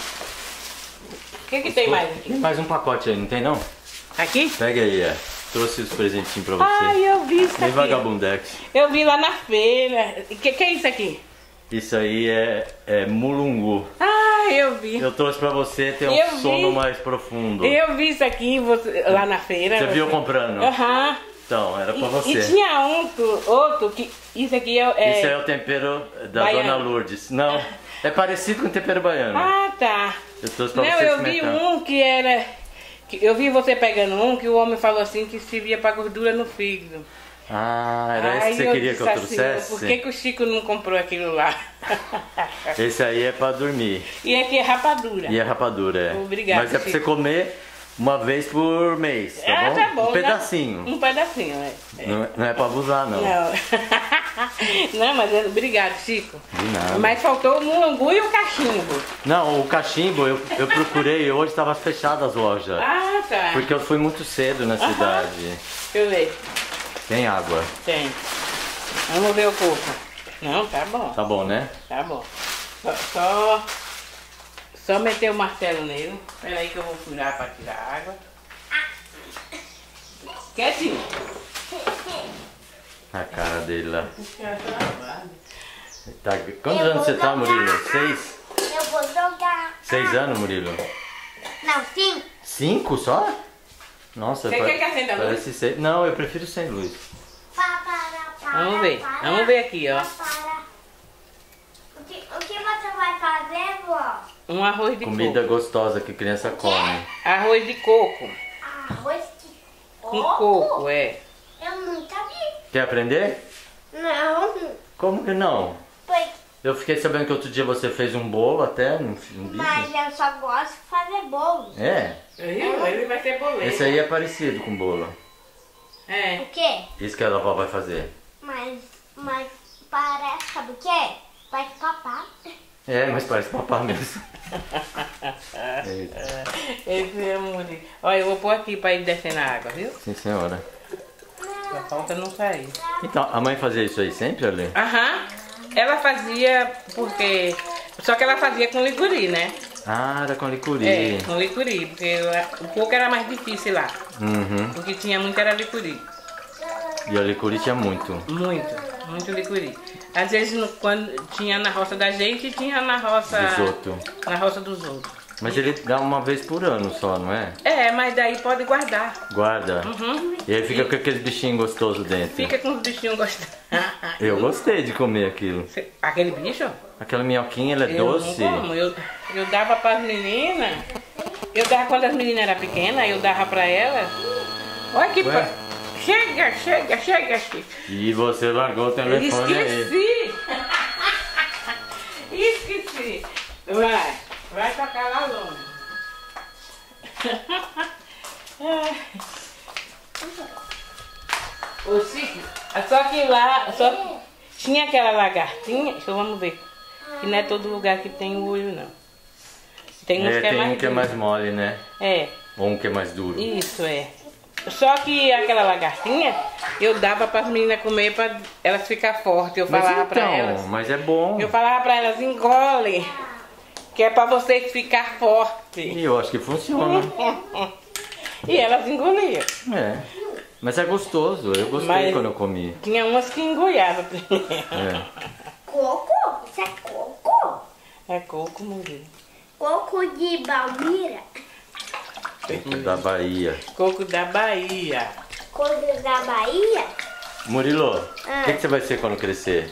que tem mais aqui? Tem mais um pacote aí, não tem não? Aqui? Pega aí, Trouxe os presentinhos pra você. Ai, eu vi isso aqui. Vagabundex. Eu vi lá na feira. O que é isso aqui? Isso aí é mulungu. Ah, eu vi. Eu trouxe pra você ter um sono mais profundo. Eu vi isso aqui lá na feira. Você viu comprando? Aham. Então, era pra você. E tinha outro que... Isso aqui é... Isso é o tempero da baiano. Dona Lourdes. Não, é parecido com o tempero baiano. Ah, tá. Eu trouxe pra Não, você eu vi experimentar. um que era... Eu vi você pegando um que o homem falou assim que servia pra gordura no fígado. Ah, era esse Aí que você queria que eu disse assim, trouxesse? por que o Chico não comprou aquilo lá? Esse aí é pra dormir. E aqui é rapadura. E é rapadura, é. Obrigada, Mas é pra você Chico. comer uma vez por mês, tá bom? Tá bom. Um pedacinho. Um pedacinho, Não é pra abusar, não. Não, não, mas obrigado, Chico. De nada. Mas faltou o mulambu e o cachimbo. Não, o cachimbo eu procurei, hoje estava fechada as lojas. Ah, tá. Porque eu fui muito cedo na cidade. Deixa eu ver. Tem água. Tem. Vamos ver o coco. Não, tá bom. Tá bom, né? Tá bom. Só meter o martelo nele. Espera aí que eu vou furar pra tirar a água. Quietinho. A cara dele lá. Tá... Quantos anos você tá, Murilo? 6? Eu vou jogar. 6 anos, Murilo? Não, 5. 5 só? Nossa, Você quer que acenda a luz? parece 6. Não, eu prefiro sem luz. Vamos ver. Vamos ver aqui, ó. O que você vai fazer, vó? Um arroz de Comida coco. gostosa que criança come. Arroz de coco. Arroz de Com coco, é. Eu nunca vi. Quer aprender? Não. Como que não? Foi. Eu fiquei sabendo que outro dia você fez um bolo até no vídeo. Mas eu só gosto de fazer bolos. É, Viu? Ele vai ser boleto. esse aí é parecido com bolo. É. O quê? Isso que a avó vai fazer. Mas parece, sabe o quê? Parece papá. É, mas parece papá mesmo. Esse é muito. Olha, eu vou pôr aqui pra ir descer na água, viu? Sim, senhora. Só falta não sair. Então, a mãe fazia isso aí sempre, Ale? Aham. Ela fazia porque... Só que ela fazia com licuri, né? Ah, era com licuri. É, com licuri. Porque o coco era mais difícil lá. Uhum. O que tinha muito era licuri. E a licuri tinha muito. Muito licuri. Às vezes quando tinha na roça da gente, tinha na roça... Dos outros. Na roça dos outros. Mas ele dá uma vez por ano só, não é? É, mas daí pode guardar. Guarda. Uhum. E aí fica com aqueles bichinhos gostosos dentro. Fica com os bichinhos gostando. Eu gostei de comer aquilo. Aquele bicho? Aquela minhoquinha, ela é Eu doce. não como. Eu dava para as meninas. Eu dava quando as meninas eram pequenas, eu dava para elas. Olha que... Ué? Chega, Chico. E você largou o Eu telefone aí. Esqueci. Vai tocar lá longe. Ô Chico, só que lá, tinha aquela lagartinha, vamos ver, que não é todo lugar que tem o olho não. Tem uns que é Tem mais um que é duro. mais mole, né? É, Ou um que é mais duro. isso é. Só que aquela lagartinha, eu dava para as meninas comer para elas ficar fortes. Eu falava Mas para então, elas. mas é bom. Eu falava para elas, engole, que é para você ficar forte. E eu acho que funciona. E elas engoliam. É. Mas é gostoso. Eu gostei Mas- quando eu comi. Tinha umas que engolhavam primeiro. É. Coco? Isso é coco? É coco, mulher. Coco de Balmira? Da Bahia. Coco da Bahia. Coco da Bahia? Murilo, o que você vai ser quando crescer?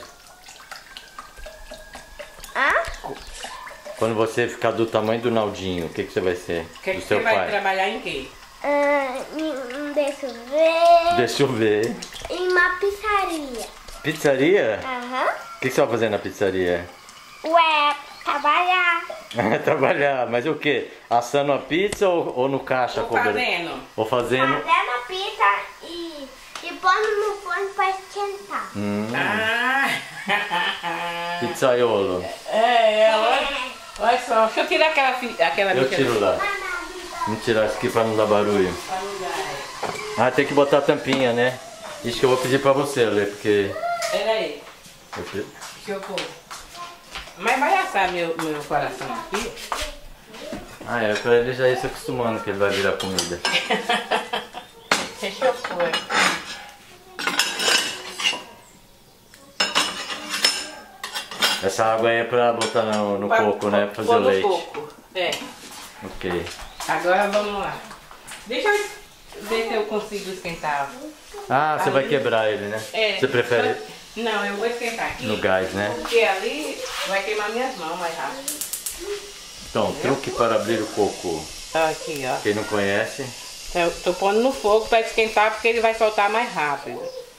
Hã? Quando você ficar do tamanho do Naldinho, o que você vai ser? Que do você seu vai pai? trabalhar em quê? Deixa eu ver. Deixa eu ver. Em uma pizzaria. Pizzaria? Aham. O que você vai fazer na pizzaria? Ué, trabalhar. Trabalhar, mas o quê? Assando a pizza ou no caixa? Tô cobrando? fazendo. Ou fazendo? Fazendo a pizza e pondo no forno pra esquentar. Ah. Pizzaiolo. Olha só. Deixa eu tirar aquela Eu bicha tiro lá. Vamos tirar isso aqui pra não dar barulho. Ah, tem que botar a tampinha, né? Isso que eu vou pedir pra você, Lê, porque... Pera aí. Deixa eu pôr. Mas vai assar meu coração aqui. Ah, é, pra ele já ir se acostumando que ele vai virar comida. Deixa eu pôr. Essa água aí é pra botar no coco, né? Pra fazer Pôr o no leite. coco. É. Ok. Agora vamos lá. Deixa eu ver se eu consigo esquentar Ah, você vai quebrar ele, né? É. Você prefere Não, eu vou esquentar aqui. no gás, né? Porque ali vai queimar minhas mãos mais rápido. Então, truque para abrir o coco. Aqui, ó. Quem não conhece, Eu tô pondo no fogo para esquentar porque ele vai soltar mais rápido.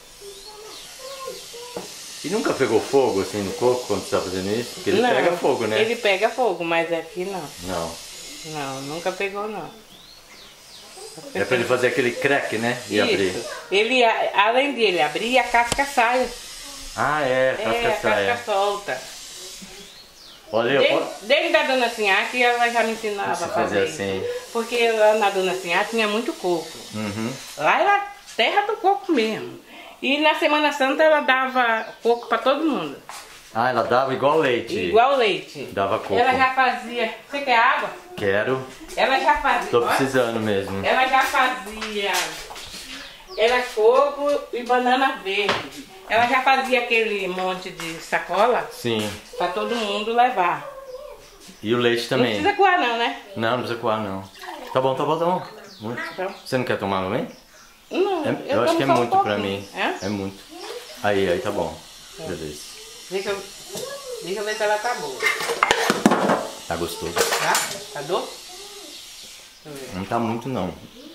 e nunca pegou fogo assim no coco quando você tá fazendo isso? Porque ele Não, pega fogo, né? Ele pega fogo, mas aqui não. Não. Não, nunca pegou não. É pra ele fazer aquele crack, né? E abrir. Isso. Ele, além de ele abrir, a casca sai. Ah, é, A casca saia. casca solta. Olha, eu posso... Desde da Dona Sinhaque ela já me ensinava a Você fazer fazia isso. assim. Porque lá na Dona Sinhaque tinha muito coco. Uhum. Lá era terra do coco mesmo. E na Semana Santa ela dava coco para todo mundo. Ah, ela dava igual leite. Igual leite. Dava coco. Ela já fazia. Você quer água? Quero. Ela já fazia. Tô ó, precisando mesmo. Ela já fazia. Era coco e banana verde. Ela já fazia aquele monte de sacola Sim. para todo mundo levar. E o leite Não também. precisa coar não, né? Não precisa coar, não. Tá bom, tá bom, tá bom. Então, Você não quer tomar também? não, Eu acho tomo que é só um muito pra pouquinho. mim. É? É muito. Aí tá bom. Beleza. Deixa eu ver se ela tá boa. Tá gostoso. Tá? Tá doce? Deixa eu ver. Não tá muito, não.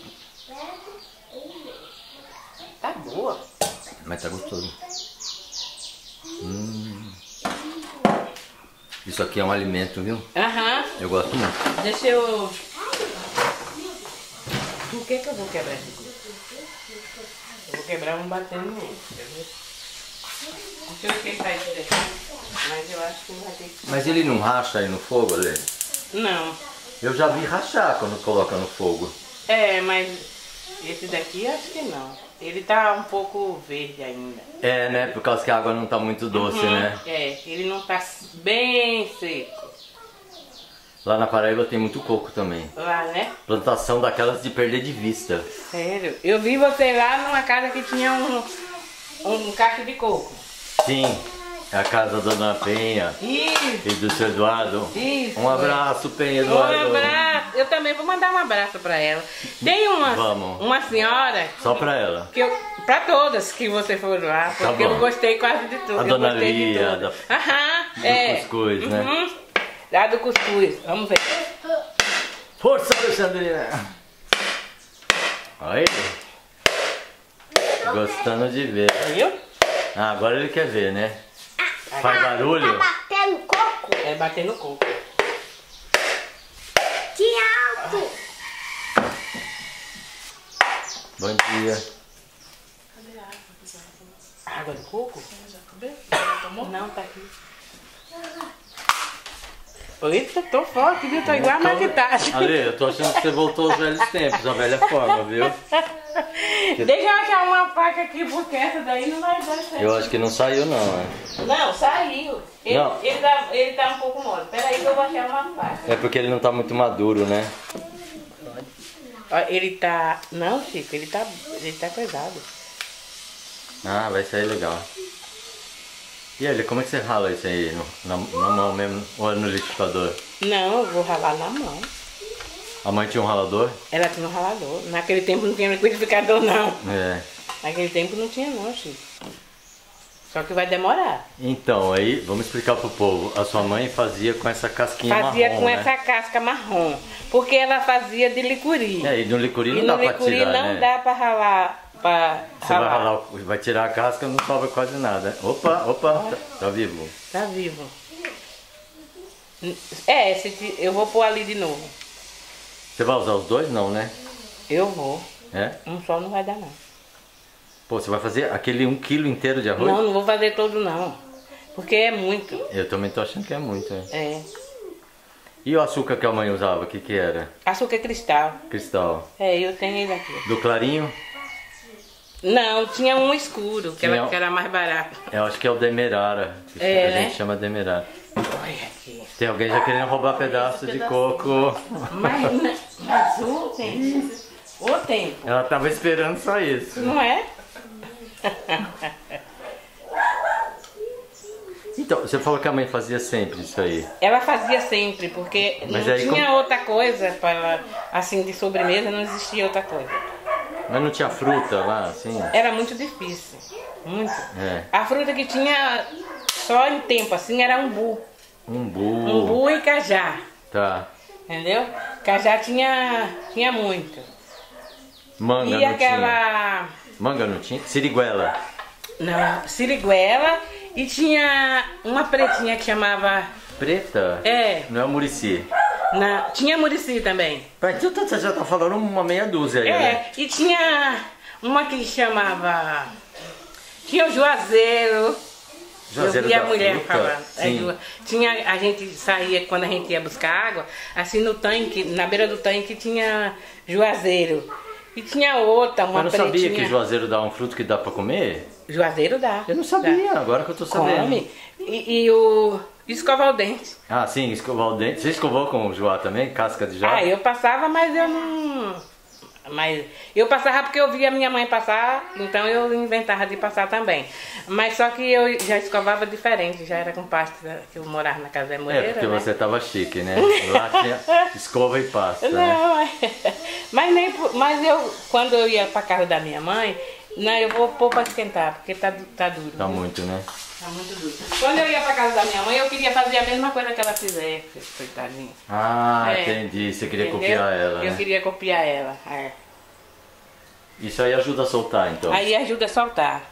Tá boa. Mas tá gostoso. Isso aqui é um alimento, viu? Aham. Eu gosto muito. Deixa eu... Por que eu vou quebrar esse coco? Eu vou quebrar um batendo no outro, quer ver? Deixa eu esquentar isso daqui. Mas eu acho que não vai ter que... Mas ele não racha aí no fogo, Ale? Não. Eu já vi rachar quando coloca no fogo. É, mas esse daqui acho que não. Ele tá um pouco verde ainda. É, né? Por causa que a água não tá muito doce, né? É, ele não tá bem seco. Lá na Paraíba tem muito coco também. Lá, né? Plantação daquelas de perder de vista. Sério. Eu vi você lá numa casa que tinha um cacho de coco. Sim, é a casa da Dona Penha Isso. e do seu Eduardo. Isso. Um abraço, Penha, Um Eduardo. abraço. Eu também vou mandar um abraço pra ela. Tem Vamos. uma senhora Só pra ela. que pra todas que você for lá, Tá porque bom. eu gostei quase de tudo. A Eu Dona gostei de Lia, tudo. da- Aham, do cuscuz, né? Uhum. Lá do cuscuz. Vamos ver. Força, Alexandrina! Aí. Gostando de ver. Viu? Ah, agora ele quer ver, né? Faz Tá barulho? batendo coco É bater no coco. de alto. Bom dia. Água de coco? Não, tá aqui. Eita, tô forte, viu? Tô igual a maquitagem. Ale, eu tô achando que você voltou aos velhos tempos, a velha forma, viu? Deixa eu achar uma faca aqui, porque essa daí não vai dar certo. Eu acho que não saiu não, né? Não, saiu. Não. Ele tá um pouco mole. Peraí que eu vou achar uma faca. É porque ele não tá muito maduro, né? Ó, ele tá... Não, Chico, ele tá coisado. Ah, vai sair legal. E ele, como é que você rala isso aí? Na mão mesmo? Ou é no liquidificador? Não, eu vou ralar na mão. A mãe tinha um ralador? Ela tinha um ralador. Naquele tempo não tinha liquidificador, não. É. Naquele tempo não tinha, não, Chico. Só que vai demorar. Então, aí, vamos explicar pro povo. A sua mãe fazia com essa casquinha Fazia marrom, com né? essa casca marrom. Porque ela fazia de licuri. É, e no licuri E não no dá pra licuri tirar, não né? dá pra ralar. Você vai ralar, vai tirar a casca, não sobra quase nada. Opa, tá vivo. Tá vivo. É, eu vou pôr ali de novo. Você vai usar os dois? Não, né? Eu vou. É? Um só não vai dar, não. Pô, você vai fazer aquele 1 quilo inteiro de arroz? Não, não vou fazer todo, não. Porque é muito. Eu também tô achando que é muito, é. É. E o açúcar que a mãe usava, o que que era? Açúcar cristal. Cristal. É, eu tenho ele aqui. Do clarinho? Não, tinha um escuro, que Tinha- era mais barato. Eu acho que é o demerara. Que É, a né? gente chama demerara. Olha aqui. Tem alguém já querendo roubar pedaço de coco. Mas o tempo, Ela tava esperando só isso. não é? Então, você falou que a mãe fazia sempre isso aí. Ela fazia sempre, porque Mas não aí tinha outra coisa para assim de sobremesa, não existia outra coisa. Mas não tinha fruta lá, assim? Era muito difícil. Muito. É. A fruta que tinha só em tempo, assim, era umbu. Umbu. Umbu e cajá. Tá. Entendeu? Cajá tinha muito. Manga E não aquela... tinha. Manga não tinha? Siriguela. Não, siriguela. E tinha uma pretinha que chamava... Preta? É. Não é o murici. Tinha murici também. Então você já tá falando uma meia dúzia aí, É, né? e tinha uma que chamava... Tinha o juazeiro. Juazeiro Eu vi a da mulher fruta? falando. Sim. Tinha, a gente saía, quando a gente ia buscar água, assim no tanque, na beira do tanque tinha juazeiro. E tinha outra, uma Mas não sabia pretinha. que juazeiro dá um fruto que dá pra comer? Juazeiro dá. Eu não sabia, dá. agora que eu tô sabendo. Come. E o escovar o dente. Ah, sim, escovar o dente. Você escovou com o joá também? Casca de joá? Ah, eu passava, mas eu não... Mas eu passava porque eu via a minha mãe passar, então eu inventava de passar também. Mas só que eu já escovava diferente, já era com pasta, que eu morava na casa da Moreira, É, porque né? você tava chique, né? Lá tinha escova e pasta, né? Não, mas eu, quando eu ia pra casa da minha mãe, não, eu vou pôr pra esquentar, porque tá duro. Tá viu? muito, né? Tá muito duro. Quando eu ia pra casa da minha mãe, eu queria fazer a mesma coisa que ela fizesse, coitadinha. Ah, É. entendi. Você queria Entendeu? copiar ela, Eu né? queria copiar ela, é. Isso aí ajuda a soltar, então. Aí ajuda a soltar.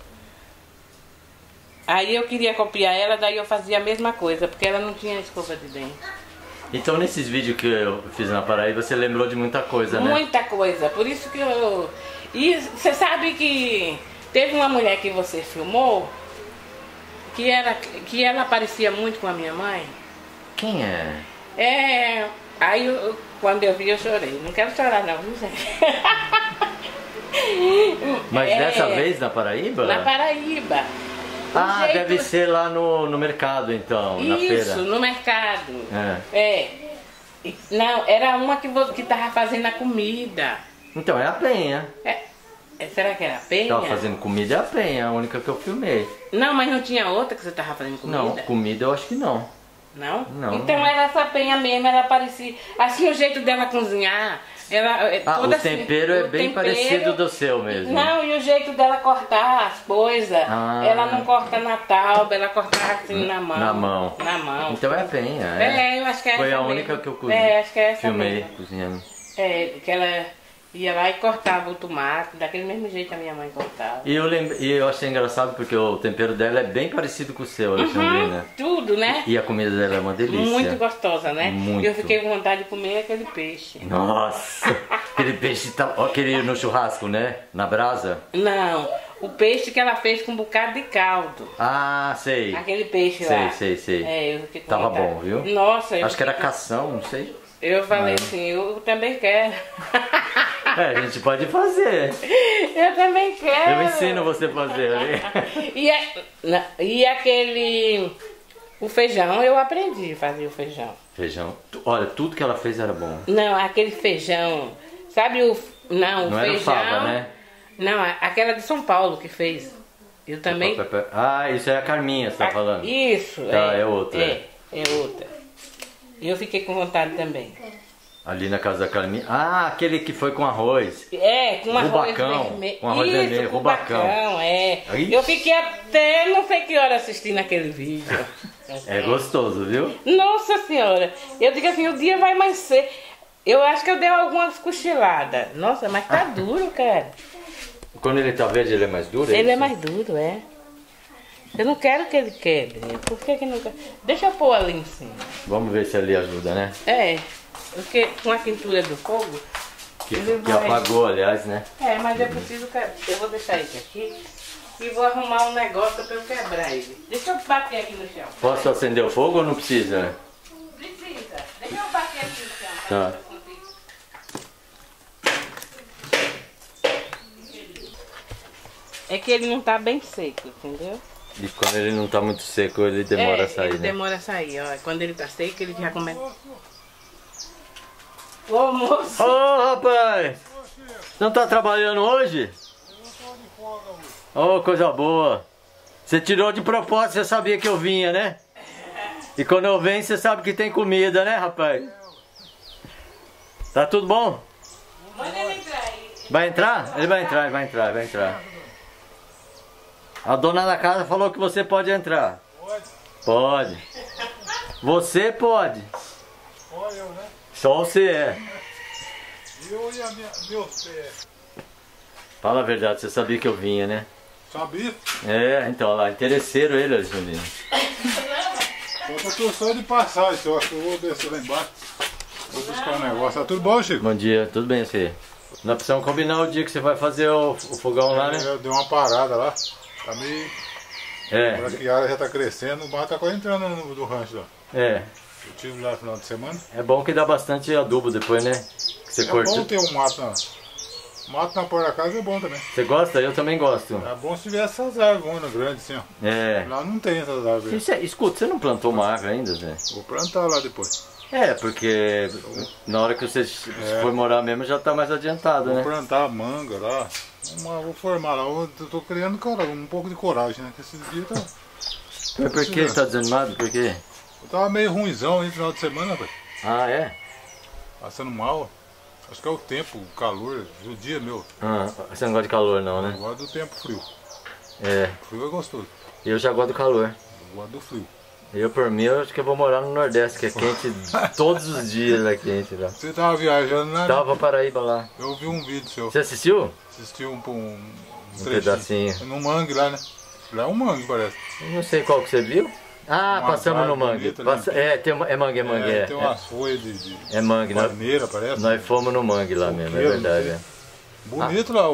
Aí eu queria copiar ela, daí eu fazia a mesma coisa, porque ela não tinha escova de dente. Então nesses vídeos que eu fiz na Paraíba, você lembrou de muita coisa, né? Muita coisa, por isso que eu... E você sabe que teve uma mulher que você filmou, que ela parecia muito com a minha mãe? Quem é? É... Aí quando eu vi eu chorei. Não quero chorar não, viu, gente? Mas É, dessa vez na Paraíba? Na Paraíba. O Ah, jeito- deve ser lá no mercado, então, na feira. Isso, no mercado. É. É. Não, era uma que tava fazendo a comida. Então, é a Penha. Será que era a Penha? Tava fazendo comida é a Penha, a única que eu filmei. Não, mas não tinha outra que você tava fazendo comida? Não, comida eu acho que não. Não? Não. Então era essa Penha mesmo, ela parecia... Assim, o jeito dela cozinhar... Ela, Ah, toda o tempero é o bem tempero- parecido do seu mesmo. Não, e o jeito dela cortar as coisas, Ah. ela não corta na tábua, ela cortava assim na mão. Na mão. Na mão. Então é a Penha, É, eu acho que é Foi essa a mesmo. única que eu cozinhei. É, acho que é essa Filmei mesmo. cozinhando. É, que ela ia lá e cortava o tomate, daquele mesmo jeito que a minha mãe cortava. E eu achei engraçado porque o tempero dela é bem parecido com o seu, Alexandrina. Tudo, né? E a comida dela é uma delícia. Muito gostosa, né? Muito. Eu fiquei com vontade de comer aquele peixe. Nossa, aquele peixe, aquele no churrasco, né? Na brasa. Não, o peixe que ela fez com um bocado de caldo. Ah, sei. Aquele peixe Sei, lá. sei. É, eu fiquei com Tava vontade. bom, viu? Nossa, eu Acho que era fiquei com- cação, não sei. Eu falei assim, eu também quero. É, a gente pode fazer. Eu também quero. Eu ensino você a fazer. Né? E aquele... O feijão, eu aprendi a fazer o feijão. Feijão. Olha, tudo que ela fez era bom. Não, aquele feijão... Sabe o... Não, o Não era feijão... fava, né? Não, aquela de São Paulo que fez. Eu também... Ah, isso é a Carminha, você tá falando. Isso, Tá, é outra. É outra. E eu fiquei com vontade também. Ali na casa da Carminha. Ah, aquele que foi com arroz. É, com arroz Rubacão, vermelho. com arroz Isso, vermelho, com rubacão. é. Ixi. Eu fiquei até não sei que hora assistindo aquele vídeo. É gostoso, viu? Nossa Senhora. Eu digo assim, o dia vai mais cedo. Eu acho que eu dei algumas cochiladas. Nossa, mas tá duro, cara. Quando ele tá verde, ele é mais duro? Ele é isso? mais duro, é. Eu não quero que ele quebre. Por que que não quer? Deixa eu pôr ali em cima. Vamos ver se ali ajuda, né? É, porque com a quentura do fogo... Que ele vai- apagou, aliás, né? É, mas eu preciso... Eu vou deixar ele aqui e vou arrumar um negócio pra eu quebrar ele. Deixa eu bater aqui no chão. Posso acender o fogo ou não precisa? Precisa. Deixa eu bater aqui no chão. Tá. É que ele não tá bem seco, entendeu? E quando ele não tá muito seco, ele demora a sair, ele né? demora a sair, ó. Quando ele tá seco, ele já começa... Ô, moço! Ô, rapaz! Você não tá trabalhando hoje? Ô, coisa boa! Você tirou de propósito, você sabia que eu vinha, né? E quando eu venho, você sabe que tem comida, né, rapaz? Tá tudo bom? Manda ele entrar aí. Vai entrar? Ele vai entrar, ele vai entrar, ele vai entrar. A dona da casa falou que você pode entrar. Pode? Pode. Você pode. Só eu, né? Só você é. Eu e meus pés. Fala a verdade, você sabia que eu vinha, né? Sabia? É, então, lá, interesseiro ele, Alexandrino. Eu tô só de passagem, eu acho que eu vou descer lá embaixo. Vou buscar um negócio. Tá tudo bom, Chico? Bom dia, tudo bem você? Nós precisamos combinar o dia que você vai fazer o fogão lá, né? Eu dei uma parada lá. Tá meio... É, Agora que a área já tá crescendo, o barro tá quase entrando no rancho lá. é. Eu tive lá no final de semana. É bom que dá bastante adubo depois, né? Que você É corta. bom ter um mato na porta da casa, é bom também. Você gosta? Eu também gosto. É bom se tivesse essas árvores grandes assim, ó. É. Lá não tem essas árvores. Escuta, você não plantou uma árvore ainda, Zé? Vou plantar lá depois. É, porque na hora que você for morar mesmo já tá mais adiantado, Vou né? plantar manga lá. Vou formar lá. Eu tô criando um pouco de coragem, né? Que esses dias tá... Mas por que você tá desanimado? Por quê? Eu tava meio ruimzão aí no final de semana, velho. Ah, é? Passando mal. Acho que é o tempo, o calor, o dia meu. Ah, você não gosta de calor não, Eu né? gosto do tempo frio. É, Frio é gostoso. eu já gosto do calor. Eu gosto do frio. Eu, por mim, eu acho que eu vou morar no Nordeste, que é quente todos os dias, é quente lá. Você tava viajando, né? Tava pra Paraíba lá. Eu vi um vídeo seu. Você assistiu? Assisti um trechinho. pedacinho. No mangue lá, né? Lá é um mangue, parece. Eu não sei qual que você viu. Ah, Uma passamos no árvore mangue. bonita, né? É, tem uma, é mangue, é. Tem umas folhas de É mangue, palmeira, parece. nós fomos no mangue lá mesmo, é Coqueiro, verdade. não É. sei. Bonito lá,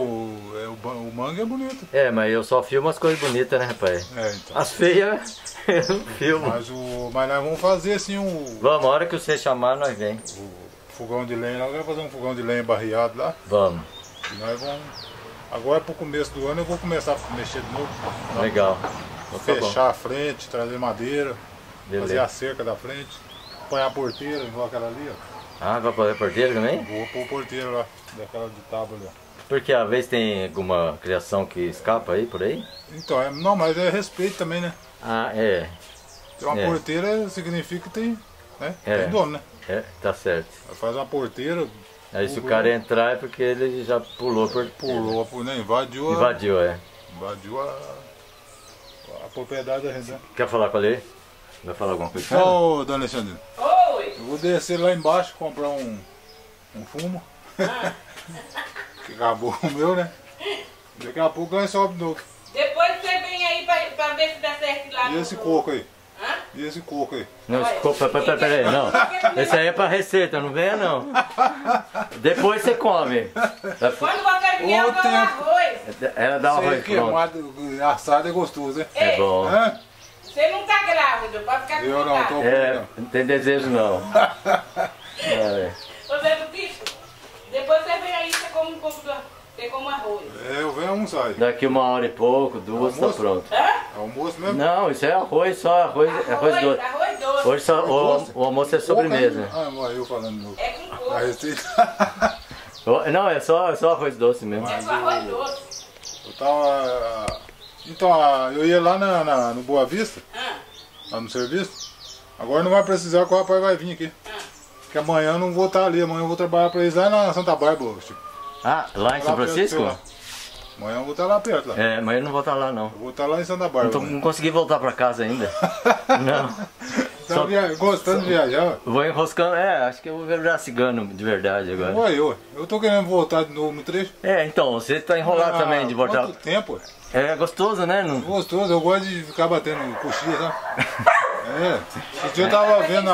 o mangue é bonito. É, mas eu só filmo as coisas bonitas, né, rapaz? É, então. As feias, eu não filmo. Mas nós vamos fazer assim Vamos, a hora que você chamar, nós vem. o fogão de lenha lá. Eu quero fazer um fogão de lenha barreado lá. Vamos. E nós vamos. Agora pro começo do ano eu vou começar a mexer de novo. Legal. Então tá bom. Fechar a frente, trazer madeira, fazer Beleza. a cerca da frente, põe a porteira, igual aquela ali, ó. Ah, vai fazer porteiro também? Vou pôr a porteira lá, daquela de tábua ali, ó. Porque às vezes tem alguma criação que escapa aí, por aí? Então, não, mas é respeito também, né? Ah, é. Ter uma É. porteira significa que tem, né? É. Tem dono, né? É, tá certo. Faz uma porteira, Aí se o cara entrar é porque ele já pulou por... pulou, né? Invadiu Invadiu, é. a propriedade da gente, né? Quer falar com ele? Vai falar alguma coisa? Então, dona Alexandre, Oi! eu vou descer lá embaixo, comprar um fumo. Que acabou o meu, né? Daqui a pouco nós sobe de novo. Depois você vem aí pra ver se dá certo lá. E esse coco aí? Hã? E esse coco aí? Não, desculpa, peraí, não. Esse aí é pra receita, não venha não. Depois você come. Quando você vier, eu Ô, dou tempo. arroz. Ela dá o Sei arroz que pronto. queimado, assado é gostoso, né? É bom. Hã? Você não tá grávida, pode ficar com Eu não vontade. tô. É, não tem desejo não. É. Você não quis? Depois você vem aí, você come um pouco você come arroz. É, eu venho almoçar aí. Daqui 1 hora e pouco, 2, tá Almoço? pronto. Hã? Almoço mesmo? Não, isso é arroz só, arroz doce. Arroz doce. Hoje só, o almoço é sobremesa. Ah, mas eu falando no, É com na coco. receita. Não, é só arroz doce mesmo. É com arroz doce. Eu tava. Então, eu ia lá no Boa Vista, Ah, lá no serviço. Agora não vai precisar que o rapaz vai vir aqui. Porque amanhã eu não vou estar ali, amanhã eu vou trabalhar pra eles lá na Santa Bárbara, Chico. Ah, lá em São Lá perto do Francisco? seu lá. Amanhã eu vou estar lá perto, lá. É, mas eu não vou estar lá não. Eu vou estar lá em Santa Bárbara. Não consegui voltar pra casa ainda. Não. Tá gostando de viajar? Vou enroscando, acho que eu vou virar cigano de verdade agora. Olha eu tô querendo voltar de novo no trecho. É, então, você tá enrolado também de voltar. Quanto tempo? É gostoso, né? Não... Gostoso, eu gosto de ficar batendo coxinha, sabe? Esse dia eu tava vendo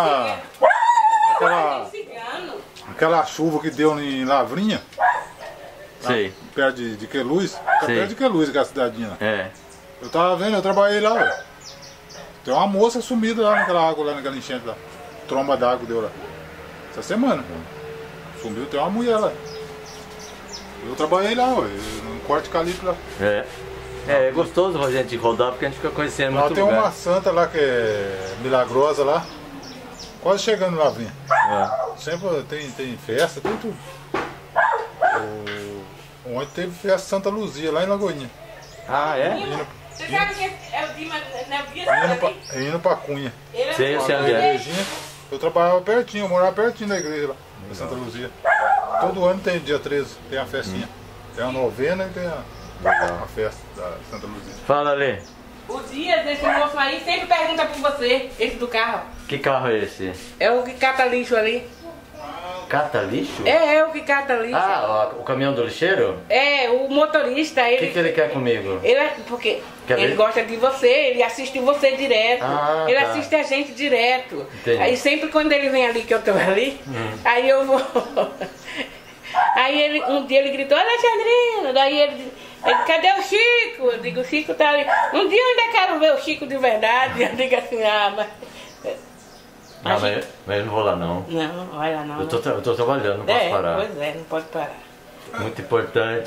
cigano. aquela chuva que deu em Lavrinha, Sei, perto de Queluz. Tá Sei. perto de Queluz, aquela cidadinha lá. é. Eu tava vendo, eu trabalhei lá, ué. Tem uma moça sumida lá naquela água, lá naquela enchente lá. Tromba d'água deu lá. Essa semana. Sumiu, tem uma mulher lá. Eu trabalhei lá, ué, no corte calipso lá. É gostoso a gente rodar porque a gente fica conhecendo Lá muito tem lugar. uma santa lá que é milagrosa lá. Quase chegando lá, Lavrinha. É. Sempre tem festa, tem tudo. Ontem teve festa Santa Luzia, lá em Lagoinha. Ah, é? Você sabe que é o Dima na Indo pra Cunha. Ele Sei, eu sei onde Na é. igrejinha, eu trabalhava pertinho, eu morava pertinho da igreja lá, da Santa Luzia. Todo ano tem dia 13, tem a festinha. Tem a novena e tem a festa da Santa Luzia. Fala, Lê. O Dias, esse moço aí, sempre pergunta por você, esse do carro. Que carro é esse? É o que cata lixo ali. Cata lixo? É o que cata lixo. Ah, o caminhão do lixeiro? É, o motorista, O ele... que ele quer comigo? Porque Quer ele ver? gosta de você, ele assiste você direto. Ah, ele tá. assiste a gente direto. Entendi. Aí sempre quando ele vem ali, que eu tô ali, aí eu vou... Aí um dia ele gritou, Alexandrina, daí ele, cadê o Chico? Eu digo, o Chico tá ali. Um dia eu ainda quero ver o Chico de verdade. Eu digo assim, mas eu não vou lá não. não, vai lá não. Eu tô trabalhando, não posso parar. Pois é, não pode parar. Muito importante.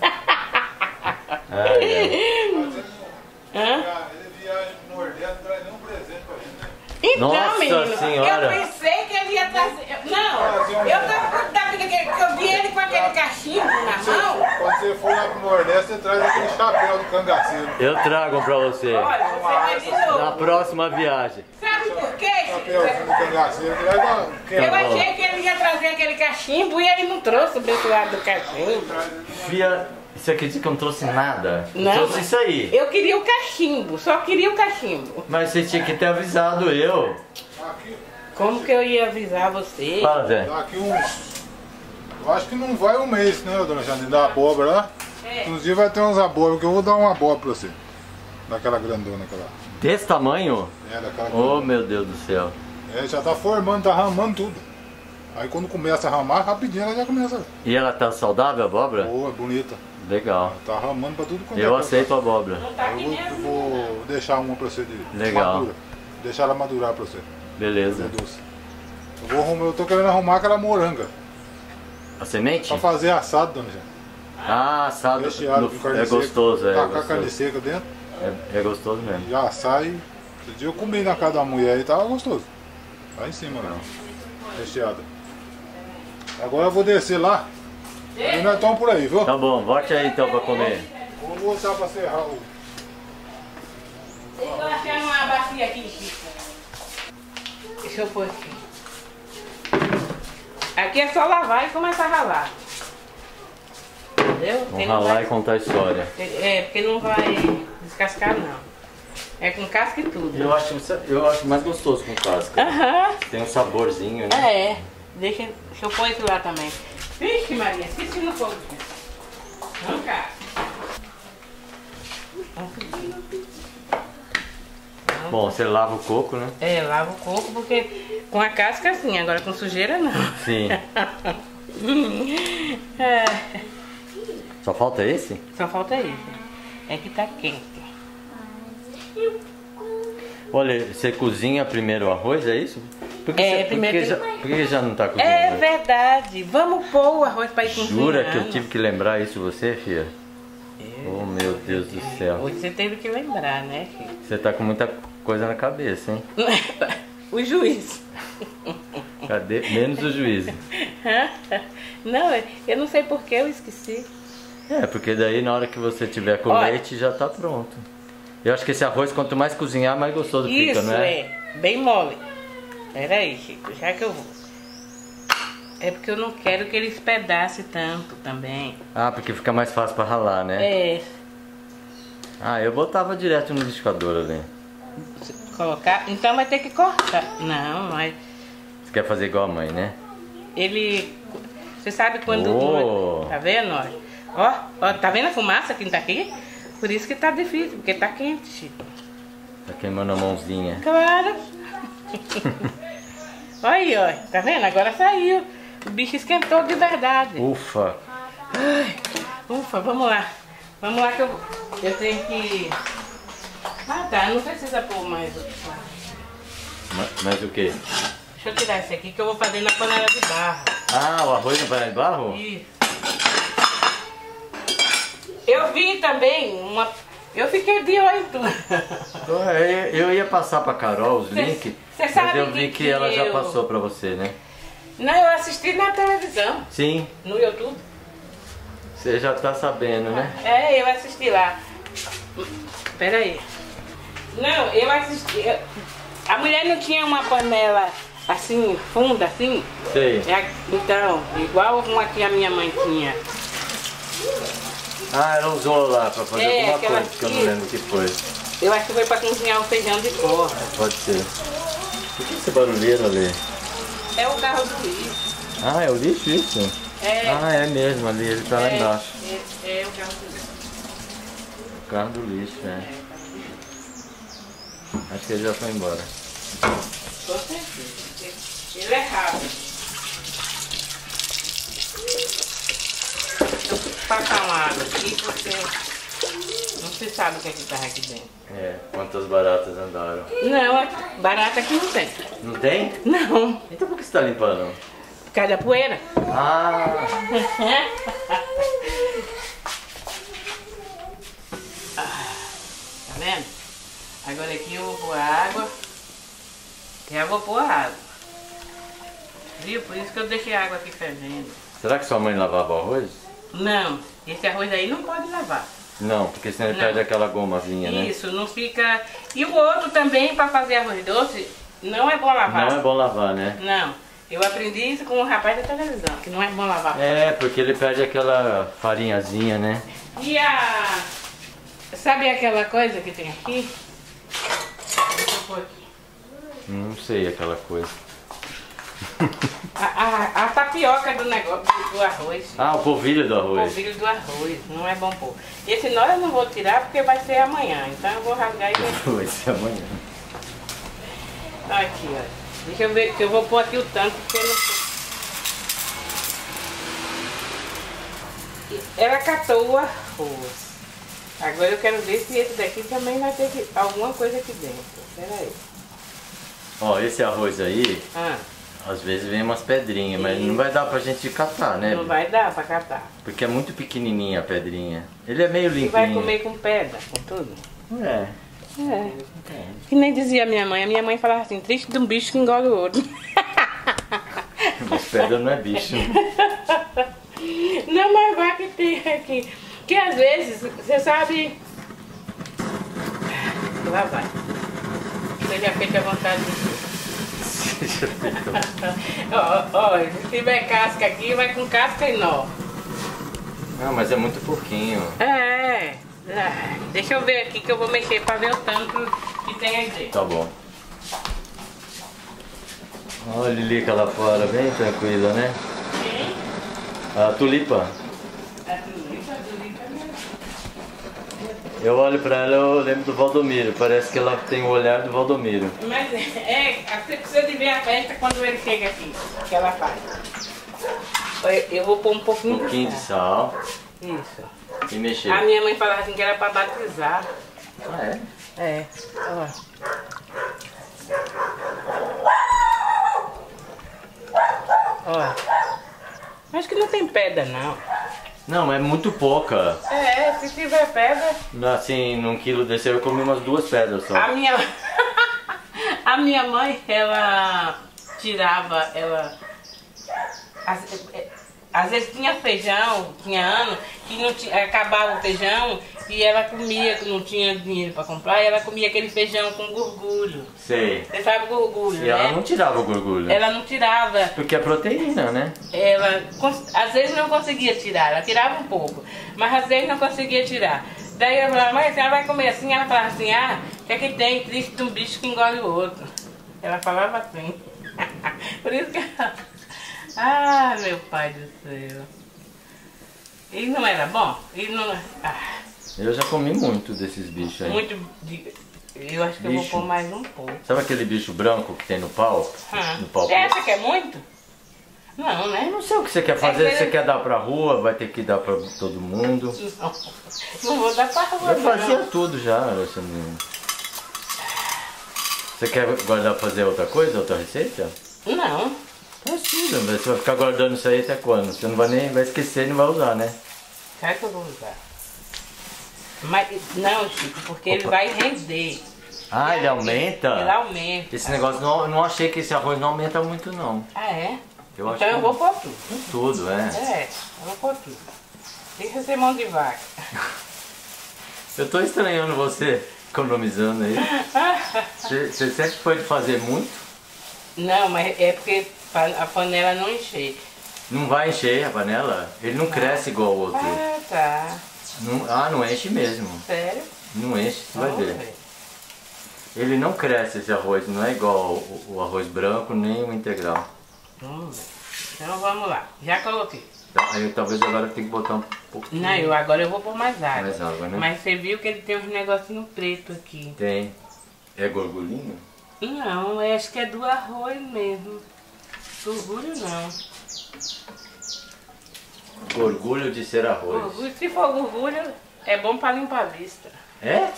Hã? Ele viaja pro Nordeste, não traz nenhum presente pra gente. Então, Nossa menino, Senhora. eu pensei que ele ia trazer. Não, eu tava da vida que eu vi ele com aquele cachimbo na mão. Quando você for lá pro Nordeste, você traz aquele chapéu do cangaceiro. Eu trago pra você. Olha, você vai de novo. Na próxima viagem. Sabe por quê, Chico? Chapéuzinho do cangaceiro, que vai dar. Eu Tá bom. achei que ele ia trazer aquele cachimbo e ele não trouxe o desse lado do cachimbo. Fia, você acredita que eu não trouxe nada? Eu Não. trouxe isso aí. Eu queria o cachimbo, só queria o cachimbo. Mas você tinha que ter avisado eu. Como que eu ia avisar você? Fala, Zé. Daqui uns. Eu acho que não vai um mês, né, dona Janine? Da abóbora lá. É. Inclusive vai ter uns abóboras, que eu vou dar uma abóbora pra você. Daquela grandona, aquela. Desse tamanho? É, daquela Oh, grandona. meu Deus do céu. É, já tá formando, tá ramando tudo. Aí quando começa a ramar, rapidinho ela já começa. E ela tá saudável, a abóbora? Boa, bonita. Legal. Tá ramando pra tudo quanto Eu é aceito a abóbora. Não tá aqui Eu mesmo. vou deixar uma pra você de Legal. madura. Deixar ela madurar pra você. Beleza. Fazer doce. Eu tô querendo arrumar aquela moranga. A semente? Pra fazer assado, dona Janine. Ah, assado. Recheado com carne É seca. gostoso, é. Tacar carne Gostoso. seca dentro. É gostoso mesmo. Já sai. Esse dia eu comi na casa da mulher e tava gostoso. Lá em cima, não. Recheada. Agora eu vou descer lá. E nós estamos por aí, viu? Tá bom, volte aí então pra comer. Vou mostrar pra serrar o. Deixa eu achar uma bacia aqui, Chico. Deixa eu pôr aqui. Aqui é só lavar e começar a ralar. Entendeu? Porque Vamos não ralar vai- e contar a história. É, porque não vai descascar não. É com casca e tudo. Eu acho mais gostoso com casca. Aham. Tem um saborzinho, né? É. Deixa eu pôr esse lá também. Vixe, Maria, esqueci no fogo. Vamos cá. Bom, você lava o coco, né? É, lava o coco porque com a casca sim, agora com sujeira não. Sim. É, Só falta esse? só falta isso. É que tá quente. Olha, você cozinha primeiro o arroz, é isso? Por que, É, você, primeiro por que já não tá cozinhando? É verdade. Vamos pôr o arroz pra ir cozinhando. Jura que eu tive que lembrar isso você, filha? Oh, meu Deus do céu. Hoje você teve que lembrar, né, Chico? Você tá com muita coisa na cabeça, hein? O juiz. Cadê? Menos o juízo. Não, eu não sei por que eu esqueci. É, porque daí na hora que você tiver com Olha. leite já tá pronto. Eu acho que esse arroz, quanto mais cozinhar, mais gostoso Isso, fica, não é? bem mole. Pera aí, Chico, já que eu vou. É porque eu não quero que ele espedace tanto também. Ah, porque fica mais fácil pra ralar, né? É, Ah, eu botava direto no liquidificador ali. colocar. Então vai ter que cortar. Não, mas Você quer fazer igual a mãe, né? ele. Você sabe quando. Oh. Tá vendo? Ó, tá vendo a fumaça que tá aqui? Por isso que tá difícil, porque tá quente, Chico. Tá queimando a mãozinha. Claro. Olha aí, ó. Tá vendo? Agora saiu. O bicho esquentou de verdade. Ufa! Ufa, vamos lá. Vamos lá que eu tenho que... Ah, tá. Não precisa pôr mais. Mas o quê? Deixa eu tirar esse aqui que eu vou fazer na panela de barro. Ah, o arroz no panela de barro? Isso. Eu vi também uma... Eu fiquei de olho em tudo. Eu ia passar pra Carol os links, mas sabe eu vi que ela já passou pra você, né? Não, eu assisti na televisão, Sim, no YouTube. você já tá sabendo, né? É, eu assisti lá. Pera aí. Não, eu assisti... A mulher não tinha uma panela assim, funda, assim? Sei. Então, igual uma que a minha mãe tinha. Ah, ela usou lá pra fazer alguma aquela coisa que eu não lembro o que foi. Eu acho que foi pra cozinhar o feijão de corda. Pode ser. O que é esse barulheiro ali? É o carro do lixo. Ah, é o lixo isso? É. Ah, é mesmo, ali, ele tá lá embaixo. É o carro do lixo. O carro do lixo, é. Acho que ele já foi embora. Com certeza. Ele é rápido. Eu vou passar uma água aqui porque não se sabe o que é que tá aqui dentro. É, quantas baratas andaram. Não, barata aqui não tem. Não tem? Não, Então por que você tá limpando? por causa da poeira. Ah, Tá vendo? Agora aqui eu vou pôr água. Já vou pôr água. Viu? Por isso que eu deixei a água aqui fervendo. será que sua mãe lavava o arroz? Não, esse arroz aí não pode lavar. Não, porque senão ele Não. perde aquela gomazinha, né? Isso, não fica... E o outro também, para fazer arroz doce, não é bom lavar. Não é bom lavar, né? Não. Eu aprendi isso com o rapaz da televisão, que não é bom lavar. É, porque ele perde aquela farinhazinha, né? E a... Sabe aquela coisa que tem aqui? Deixa eu pôr aqui. Não sei aquela coisa. A tapioca do negócio, do arroz. Ah, o polvilho do O arroz. polvilho do arroz, não é bom pôr. Esse nós eu não vou tirar porque vai ser amanhã, então eu vou rasgar e vou... Vai ser amanhã. Aqui, ó. Deixa eu ver, que eu vou pôr aqui o tanto, porque eu não sei. Ela catou o arroz. Agora eu quero ver se esse daqui também vai ter alguma coisa aqui dentro. Espera aí. Ó, esse arroz aí, Ah, às vezes vem umas pedrinhas, mas não vai dar pra gente catar, né? não vai dar pra catar. Porque é muito pequenininha a pedrinha. Ele é meio E limpinho. vai comer com pedra, com tudo. É. É. Que nem dizia a minha mãe falava assim, triste de um bicho que engole o outro. Mas pedra não é bicho. Não, mas vai que tem aqui. Que às vezes, você sabe... Lá vai. Seja feita a vontade de Deus. Ó, se tiver casca aqui, vai com casca e nó. Não, mas é muito pouquinho. Deixa eu ver aqui que eu vou mexer pra ver o tanto que tem aí dentro. Tá bom. Olha a Lilica lá fora, bem tranquila, né? Sim. A tulipa. A tulipa mesmo. Eu olho pra ela, eu lembro do Valdomiro. Parece que ela tem o olhar do Valdomiro. Mas você precisa de ver a festa quando ele chega aqui, que ela faz. Eu vou pôr um Um pouquinho pouquinho de de sal Isso. e mexer. A minha mãe falava assim que era pra batizar. Ah, é? É, ó. Ó. Acho que não tem pedra, não. Não, é muito pouca. Se tiver pedra... Assim, num quilo desse eu comi umas 2 pedras só. A minha... A minha mãe, ela tirava, às vezes tinha feijão, tinha ano, que não tinha, acabava o feijão e ela comia, que não tinha dinheiro para comprar, e ela comia aquele feijão com gorgulho. Sei. Você sabe gorgulho, E né? ela não tirava o gorgulho. Ela não tirava. Porque é proteína, né? Ela, às vezes não conseguia tirar, ela tirava um pouco, mas às vezes não conseguia tirar. Daí eu falava, mãe, a senhora vai comer assim? Ela falava assim, o que é que tem? Triste de um bicho que engole o outro. Ela falava assim. Por isso que ela... Ah, meu pai do céu. E não era bom? E não... Eu já comi muito desses bichos aí. Muito... Eu acho que eu vou Bicho. pôr mais um pouco. Sabe aquele bicho branco que tem no pau? No pau. Você acha que é muito? Não, né? Eu não sei o que você quer fazer. É que Você ele- quer dar pra rua, vai ter que dar pra todo mundo. Não, não vou dar pra rua, Eu fazia não. tudo já, essa menina. Você quer guardar pra fazer outra coisa, outra receita? Não. Precisa, mas você vai ficar guardando isso aí até quando? Você não vai nem vai esquecer e não vai usar, né? Será que eu vou usar? Mas, não, Chico, porque ele Opa. vai render. Ah, ele aumenta? Ele aumenta. Esse negócio, não achei que esse arroz não aumenta muito não. Ah, é? Eu acho Então que eu vou pôr tudo. tudo, é. Eu vou pôr tudo. Deixa ser mão de vaca. Eu tô estranhando você economizando aí. Você sempre foi de fazer muito? Não, mas é porque a panela não encher. Não vai encher a panela? Ele não cresce igual o outro. Ah, tá. Não enche mesmo. Sério? Não enche, você vai Vamos ver. Ele não cresce esse arroz, não é igual o arroz branco nem o integral. Vamos ver. Então vamos lá. Já coloquei. Aí talvez agora tem que botar um pouquinho. Não, agora eu vou pôr mais água. Mais água, né? Mas você viu que ele tem uns negocinhos preto aqui. Tem. É gorgulhinho? Não, eu acho que é do arroz mesmo. Gorgulho não. Orgulho de ser arroz. Gorgulho, se for gorgulho, é bom pra limpar a vista. É?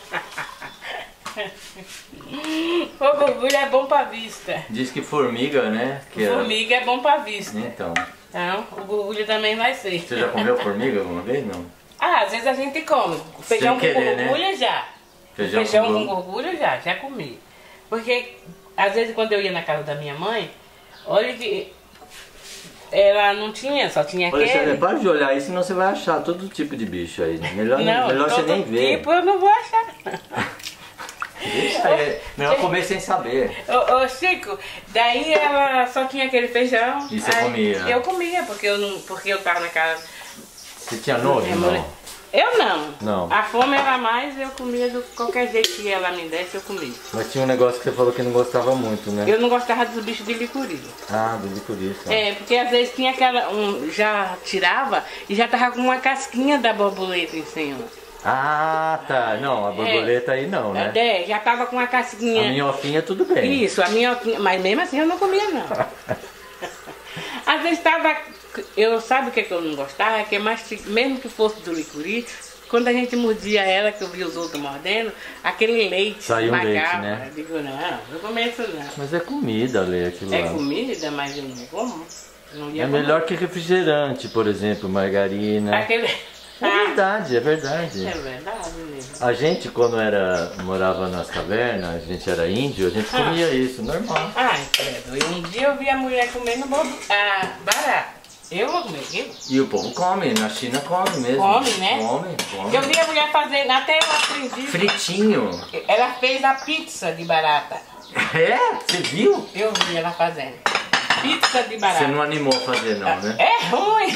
O gorgulho é bom pra vista. Diz que formiga, né? Que Formiga é bom pra vista. Então. Então, o gorgulho também vai ser. Você já comeu formiga alguma vez? Não. Ah, às vezes a gente come. Feijão Sem querer, com gorgulho já. Feijão com gorgulho já comi. Porque às vezes quando eu ia na casa da minha mãe, olha que ela não tinha, só tinha aquele. Para de olhar aí, senão você vai achar todo tipo de bicho aí. Melhor você todo nem ver. tipo eu não vou achar. Deixa aí. Melhor comer sem saber. Ô Chico, daí ela só tinha aquele feijão. E você comia? Eu comia, porque eu tava na casa. Você tinha nojo? Não. Eu não. Não. A fome era mais, eu comia de qualquer jeito que ela me desse, eu comia. Mas tinha um negócio que você falou que não gostava muito, né? Eu não gostava dos bichos de licuri. Ah, do licorice. É, porque às vezes tinha aquela. Já tirava e já tava com uma casquinha da borboleta em cima. Ah, tá. Não, a borboleta aí não, né? É, já tava com uma casquinha. A minhoquinha tudo bem. Isso, a minhoquinha. Mas mesmo assim eu não comia, não. Às vezes tava. Sabe o que eu não gostava? É que mesmo que fosse do licuri, quando a gente mordia ela, que eu vi os outros mordendo, aquele leite saiu um leite, né? Eu digo, não, eu começo não. Mas é comida, Lê, aquilo lá. É comida, mas eu não como. Não ia É comer. melhor que refrigerante, por exemplo, margarina. Aquele. É verdade, é verdade. É verdade mesmo. A gente, quando morava nas cavernas, a gente era índio, a gente comia isso, normal. Ai, credo. E um dia eu vi a mulher comendo barata. Eu vou comer aquilo. E o povo come, na China come mesmo. Come, né? Come. Eu vi a mulher fazendo, até eu aprendi. Fritinho. Ela fez a pizza de barata. É? Você viu? Eu vi ela fazendo. Pizza de barata. Você não animou a fazer não, né? É ruim.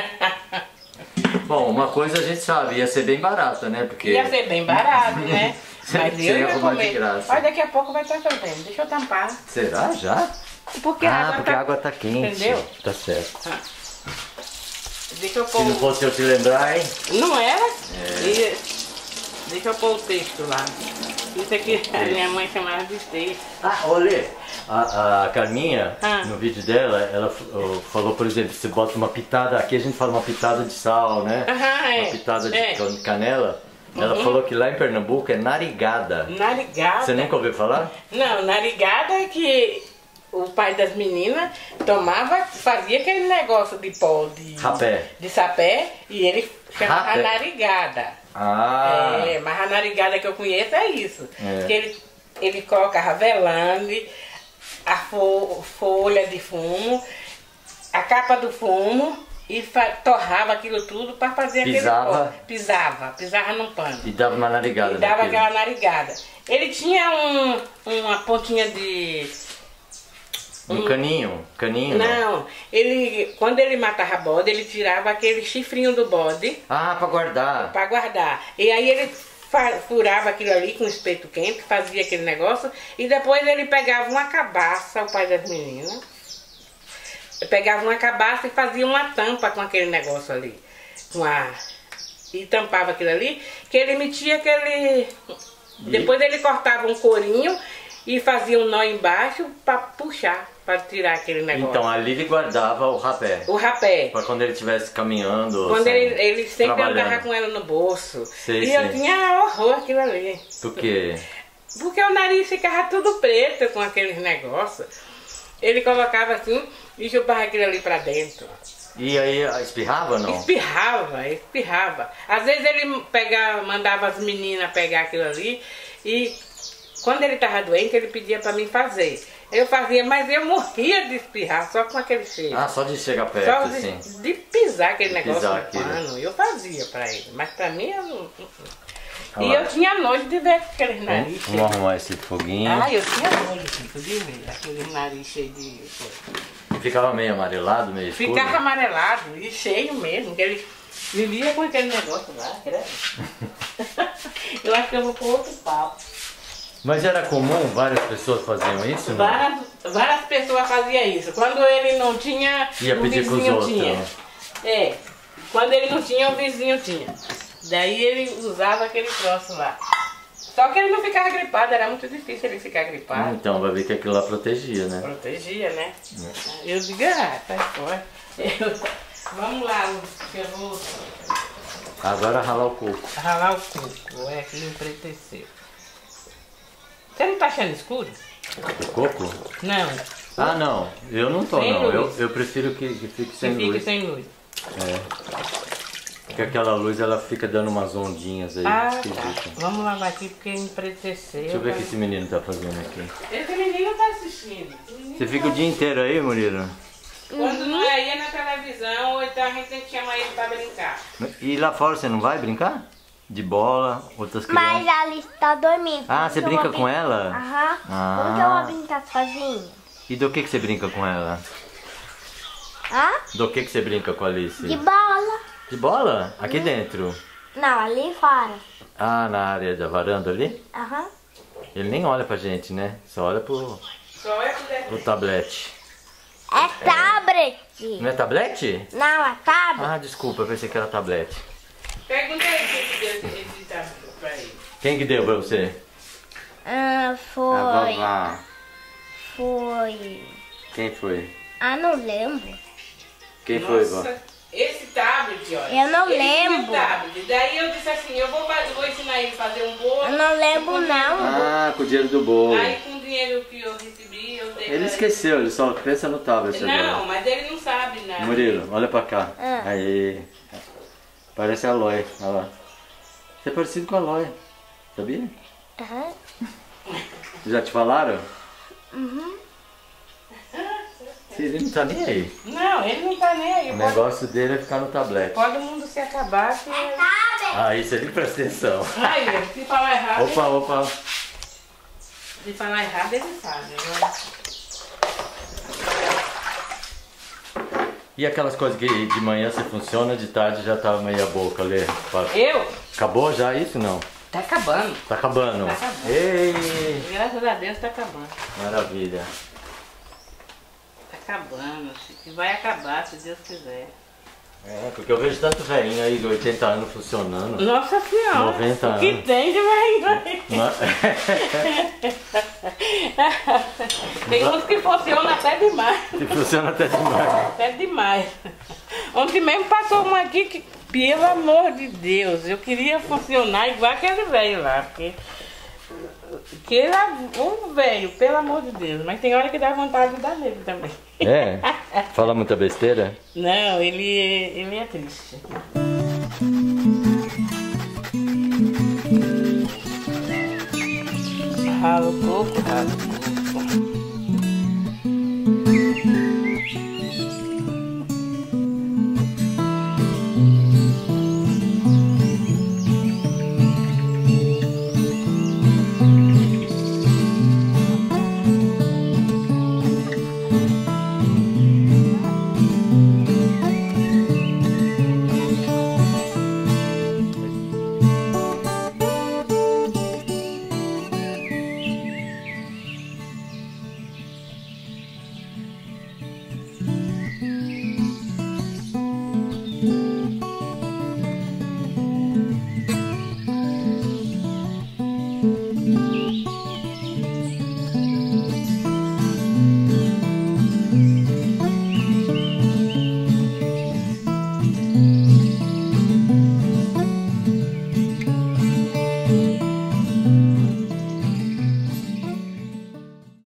Bom, uma coisa a gente sabe, ia ser bem barata, né? Porque... Ia ser bem barato, né? Mas Você eu ia ia arrumar comer. de graça. Olha, daqui a pouco vai estar chovendo. Deixa eu tampar. Será já? Porque a água porque a água tá quente. Entendeu? Tá certo. Deixa eu Se pôr. não fosse eu te lembrar, hein? Não era? Deixa eu pôr o texto lá. Isso aqui a minha mãe chamava de texto. Ah, olha, a Carminha, Ah. no vídeo dela, ela falou, por exemplo, você bota uma pitada, aqui a gente fala uma pitada de sal, né? Uma pitada de canela. Ela falou que lá em Pernambuco é narigada. Narigada? Você nunca ouviu falar? Não, narigada é que o pai das meninas fazia aquele negócio de pó de sapé e ele chamava Rapé. narigada. Ah! É, mas a narigada que eu conheço é isso. É. Que ele colocava velame, a folha de fumo, a capa do fumo e torrava aquilo tudo para fazer Pisava. aquele pó. Pisava no pano. E dava uma narigada E dava naquilo. aquela narigada. Ele tinha uma pontinha de... Um caninho? Não, quando ele matava bode, ele tirava aquele chifrinho do bode Ah, pra guardar. para guardar. E aí ele furava aquilo ali com espeto quente, fazia aquele negócio, e depois ele pegava uma cabaça, o pai das meninas, pegava uma cabaça e fazia uma tampa com aquele negócio ali. E tampava aquilo ali, que ele metia aquele... Depois ele cortava um corinho e fazia um nó embaixo para puxar, para tirar aquele negócio. Então ali ele guardava o rapé. O rapé. Para quando ele estivesse caminhando. Quando ele sempre trabalhando. andava com ela no bolso. Sei, e sei. eu tinha horror aquilo ali. Por quê? Porque o nariz ficava tudo preto com aqueles negócios. Ele colocava assim e chupava aquilo ali pra dentro. E aí espirrava ou não? Espirrava. Às vezes ele mandava as meninas pegar aquilo ali e quando ele estava doente ele pedia pra mim fazer. Eu fazia, mas eu morria de espirrar só com aquele cheiro. Ah, só de chegar perto, Só assim. de pisar aquele negócio pisar no aquilo. pano. Eu fazia pra ele, mas pra mim eu não... Ah E lá. eu tinha nojo de ver aqueles nariz Vamos arrumar esse foguinho. Ah, eu tinha nojo de ver aquele nariz cheio de... Ficava meio amarelado, meio escuro. Ficava amarelado e cheio mesmo. Que Vivia com aquele negócio lá, credo. Eu acho que eu vou com outro papo. Mas era comum? Várias pessoas faziam isso? Não? Várias pessoas faziam isso. Quando ele não tinha, Ia o pedir vizinho pros tinha. outros. É. Quando ele não tinha, o vizinho tinha. Daí ele usava aquele troço lá. Só que ele não ficava gripado, era muito difícil ele ficar gripado. Então vai ver que aquilo lá protegia, né? Protegia, né? Eu digo, sai fora. Vamos lá, que eu vou Agora ralar o coco. ralar o coco. É que empreteceu. Você não tá achando escuro? O coco? Não. Ah, não. Eu não tô, Sem não. luz. Eu prefiro que fique sem Que fique luz. sem luz. É. Porque aquela luz ela fica dando umas ondinhas aí. Ah, esquisitas. tá. Vamos lavar aqui porque empreteceu. Deixa eu ver o que esse menino tá fazendo aqui. Esse menino tá assistindo. Você fica o dia inteiro aí, Murilo? Quando não é na televisão, ou então a gente tem que chamar ele pra brincar. E lá fora você não vai brincar? De bola, outras Mas crianças? a Alice tá dormindo. Ah, você Como que eu brinca vou com brin- ela? Aham. Ah. Como que eu vou brincar sozinho? E do que você brinca com ela? Hã? Do que você brinca com a Alice? De bola. De bola? Aqui dentro? Não, ali fora. Ah, na área da varanda ali? Aham. Ele nem olha pra gente, né? Só olha pro Só é pro tablet. É tablet. Não é tablet? Não, é tablet. Ah, desculpa, eu pensei que era tablet. Pergunta aí quem que deu esse tablet pra ele. Quem que deu pra você? Foi. vovó. Foi. Quem foi? Ah, não lembro. Quem foi, vó? Nossa, esse tablet, olha. Eu não ele tinha lembro. Tablet. Daí eu disse assim, eu vou ensinar ele a fazer um bolo. Eu não lembro, não. Ah, com o dinheiro do bolo. Aí com o dinheiro que eu recebi, eu dei Ele pra esqueceu, ele só pensa no tablet Não, agora. mas ele não sabe nada. Murilo, olha pra cá. Ah. Aí. Parece a Aloy, olha lá. Você é parecido com a Aloy, sabia? Aham. Já te falaram? Uhum. Ele não tá nem aí. Não, ele não tá nem aí. O negócio dele é ficar no tablet. Pode o mundo se acabar que... Ah, isso ali presta atenção. Aí, se falar errado, Opa. se falar errado ele sabe. Né? E aquelas coisas que de manhã você funciona, de tarde já tá meia boca, Lê? Eu? Acabou já isso não? Tá acabando. Tá acabando. Tá acabando. Ei, Graças a Deus tá acabando. maravilha. Tá acabando. E vai acabar, se Deus quiser. É, porque eu vejo tanto velhinho aí de 80 anos funcionando. Nossa Senhora. 90 O que anos. tem de vai. Tem uns que funcionam até demais. Que funciona até demais. Até demais. Ontem mesmo passou um aqui que, pelo amor de Deus, eu queria funcionar igual aquele velho lá, porque que era um velho, pelo amor de Deus, mas tem hora que dá vontade de dar nele também. É? Fala muita besteira? Não, ele é triste. Rala o coco, rala o coco.